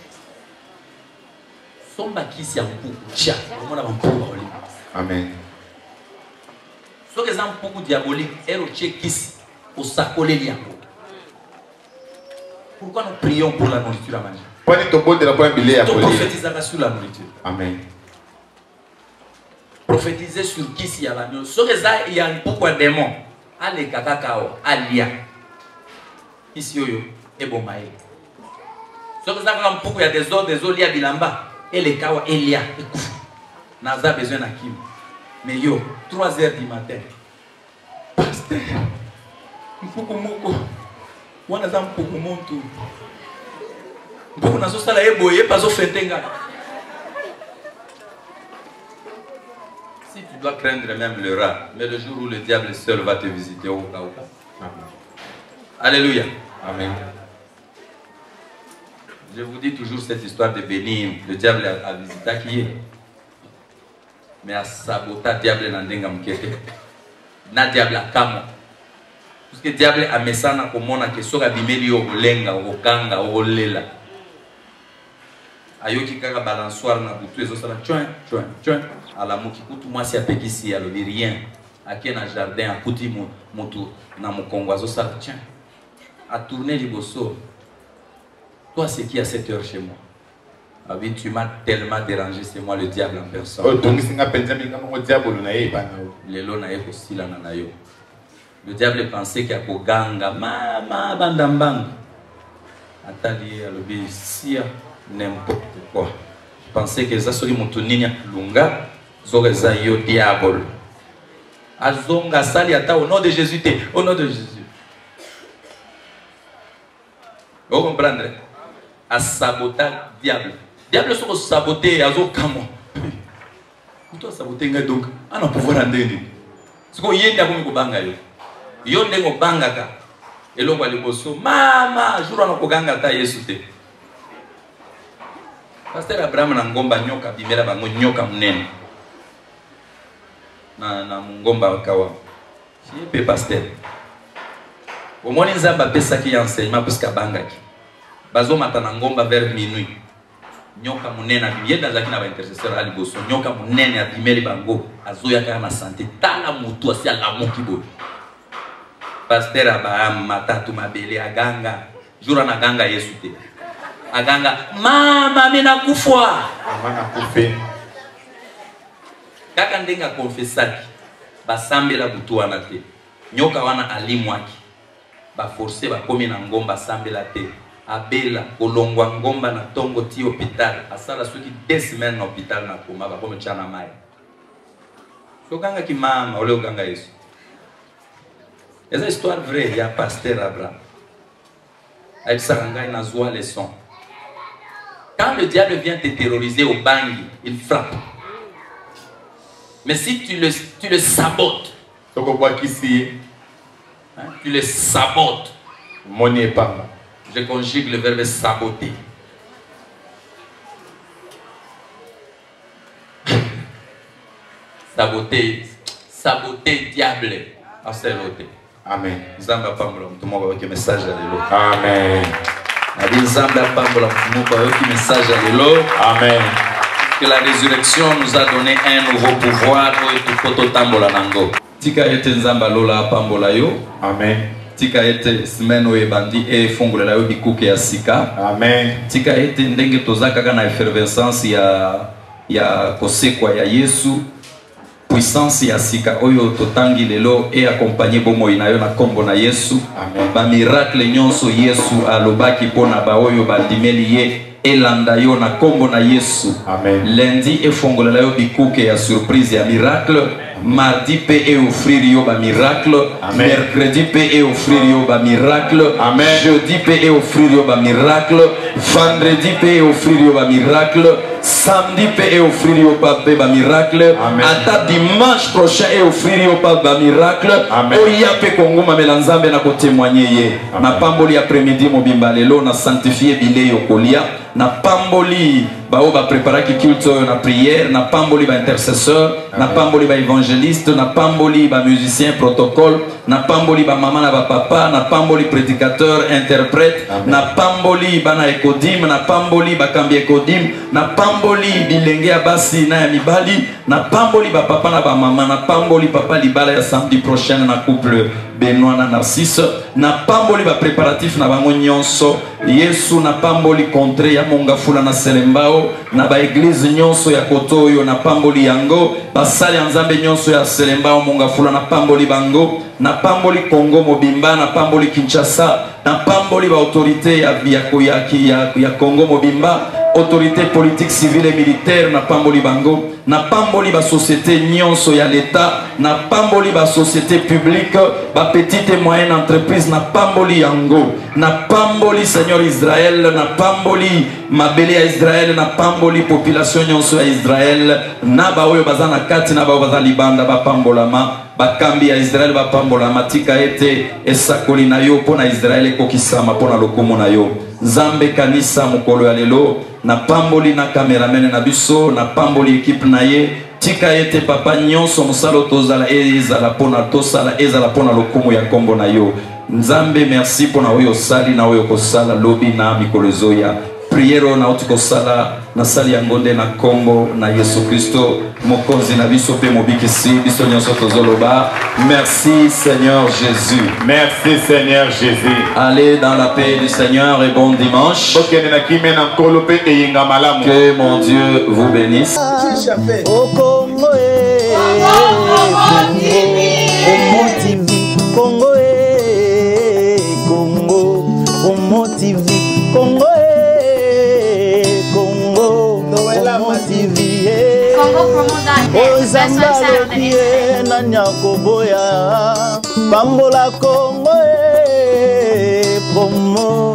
Somba kisi ya mpuku tia, omona ba mpuku ba oli. Amen. Ce que c'est beaucoup diabolique, et le tchékis au sacolé liango. Pourquoi nous prions pour la nourriture à manger? Donc prophétiser sur la nourriture. Amen. Prophétiser sur qui s'il y a la nourriture. Ce que c'est, il y a beaucoup de démons. Allez kakao, alia. Ici yo et bon maï. Ce que c'est, il y a des autres, des autres liens bilamba. Et les kawa elia. Naza besoin d'akim. Mais yo, trois heures du matin, pasteur, mpuku moko, wana za mpuku montu, mpuku nazo sala eboye pazo fentenga. Si tu dois craindre même le rat, mais le jour où le diable seul va te visiter au cas où. Alléluia. Amen. Je vous dis toujours cette histoire de bénir. Le diable a, a visité qui est. Mais à sabota diable n'andenga mkete na diable akamo parce que diable a mesana komona ke soka bimeli yo lenga okanga olela ayoki kaka balançoire na butu ezo sala choin choin choin ala muki kutu mwasi apekisi alo rien ake na jardin akuti mutu na mukongo azo sala tiens a tourner liboso. Toi c'est qui à cette heure chez moi? Ah oui, tu m'as tellement dérangé, c'est moi le diable en personne. Le diable pensait qu'il y a Koganga, Mama, Bandambang. Atali, Alobi, n'importe quoi. Je pensais que ça serait mon tourninia lunga, Zoreza yo diable. Azonga sali ata au nom de Jésus, au nom de Jésus. Vous comprenez? À saboter diable. Diable sont sabotés à zo kamo. Toi saboter nga donc, on a pouvoir ndeni. Ce qu'on y est n'a pas banga yo. Yo ndengo banga ka. Elongo aliboso mama jura no koganga ta Yesu te. Pasteur Abraham na ngomba nyoka bimela bango nyoka munene. na na ngomba kawa. Si pe pasteur. Au moins les abba pesa qui enseignement parce que bangaki. Bazo matana ngomba vers minuit. Nyoka munene abiyeda zaki na ba intercesseur ali boso. Nyoka munene abimeli bango azoya kana santé tala mutu asi alamuki bo. Pasteur aba matatu mabele aganga. Jura na ganga Yesu te. Aganga mama mina kufwa. Mama na kufe. Kaka ndenga confessaki. Basambela butu wana te. Nyoka wana alimwaki. Ba forcer ba komi na ngomba sambela te. Abela kolongwa ngomba na tongo ti hôpital. Asala soki deux semaines na hôpital na koma ba komi chana mai. So ganga ki mama ole ganga Yesu. Esa histoire vraie, il y a pasteur Abraham. Avec Sarangai na zoa leçon. Quand le diable vient te terroriser au bangui, il frappe. Mais si tu le, tu le sabotes, hein, tu le sabotes, je conjugue le verbe saboter. Saboter, saboter, diable. Amen. Zamba pambola mtumo ba ki message à l'élo. Amen. Abi zamba pambola mtumo ba ki message à l'élo. Amen. Que la résurrection nous a donné un nouveau pouvoir pour tout poto tambola nango. Tika ete nzamba lola pambola yo. Amen. Tika ete semaine e bandi e fongola yo bikuke ya sika. Amen. Tika ete ndenge tozaka kana effervescence ya ya kosekwa ya Yesu. Puissance ya sika oyo totangi lelo e accompagner bomo inayo na kombo na Yesu. Amen. Ba miracle nyonso Yesu alobaki pona ba oyo bandimeli ye elanda yo na kombo na Yesu. Amen. Lundi e fongola yo bikuke ya surprise ya miracle. Mardi pe e offrir yo ba miracle. Amen. Mercredi pe e offrir yo ba miracle. Amen. Jeudi pe e offrir yo ba miracle. Vendredi pe e offrir yo ba miracle. Samedi pe e offrir yo pa pe ba miracle. Amen. Ata dimanche prochain e offrir yo pa ba miracle. Amen. Oya pe kongo mamela nzambe na ko témoigner ye. Na pamboli après-midi mobimba lelo na sanctifier bile yo kolia. Na pamboli ba o ba préparer ki culte na prière, na pamboli ba intercesseur, na pamboli ba évangéliste, na pamboli ba musicien protocole, na pamboli ba maman na ba papa, na pamboli prédicateur, interprète, Amen. na pamboli ba na ekodim, na pamboli ba kambi ekodim, na pamboli bilenge ya basi na ya mibali, na pamboli ba papa na ba maman, na pamboli papa libala ya samedi prochain na couple Benoît na Narcisse, na pamboli ba préparatif na bango nyonso, Yesu na pamboli contre ya monga fula na Selembao, na ba église nyonso ya kotoyo na pamboli yango, basali ya nzambe nyonso ya Selembao monga fula na pamboli bango, na pamboli Congo mobimba, na pamboli Kinshasa, na pamboli ba autorité ya Biakoyaki ya, ya Congo mobimba, autorité politique civile et militaire na pamboli bango, na pamboli ba société nyonso ya l'état, na pamboli ba société publique, ba petite et moyenne entreprise na pamboli yango, na pamboli Seigneur Israël, na pamboli mabele ya Israël, na pamboli population nyonso ya Israël, na ba oyo bazana kati na ba bazali banda ba pambolama, bakambi ya Israël ba pambolama, tika ete esakoli na yo pona Israël kokisama pona lokumu na yo. Zambe kanisa mukolo ya lelo, na pamboli na cameraman na biso, na pamboli équipe na ye, tika ete papa nyonso musalo tozala ezala pona tosala ezala pona lokumu ya kombo na yo. Nzambe merci pona oyo sali na oyo kosala lobi na mikolo zoya. Priero na otiko sala na sali ya ngonde na kombo na Yesu Kristo mokonzi na biso pe mobikisi biso nyonso tozoloba. Merci Seigneur Jésus. Merci Seigneur Jésus. Allez dans la paix du Seigneur et bon dimanche. Que mon Dieu vous bénisse. Au Congo, Congo T V, Congo, Congo, Congo T V, Congo, Congo, Congo T V, Ozambalokie na Nyakoboya, Pambola Congo, promo.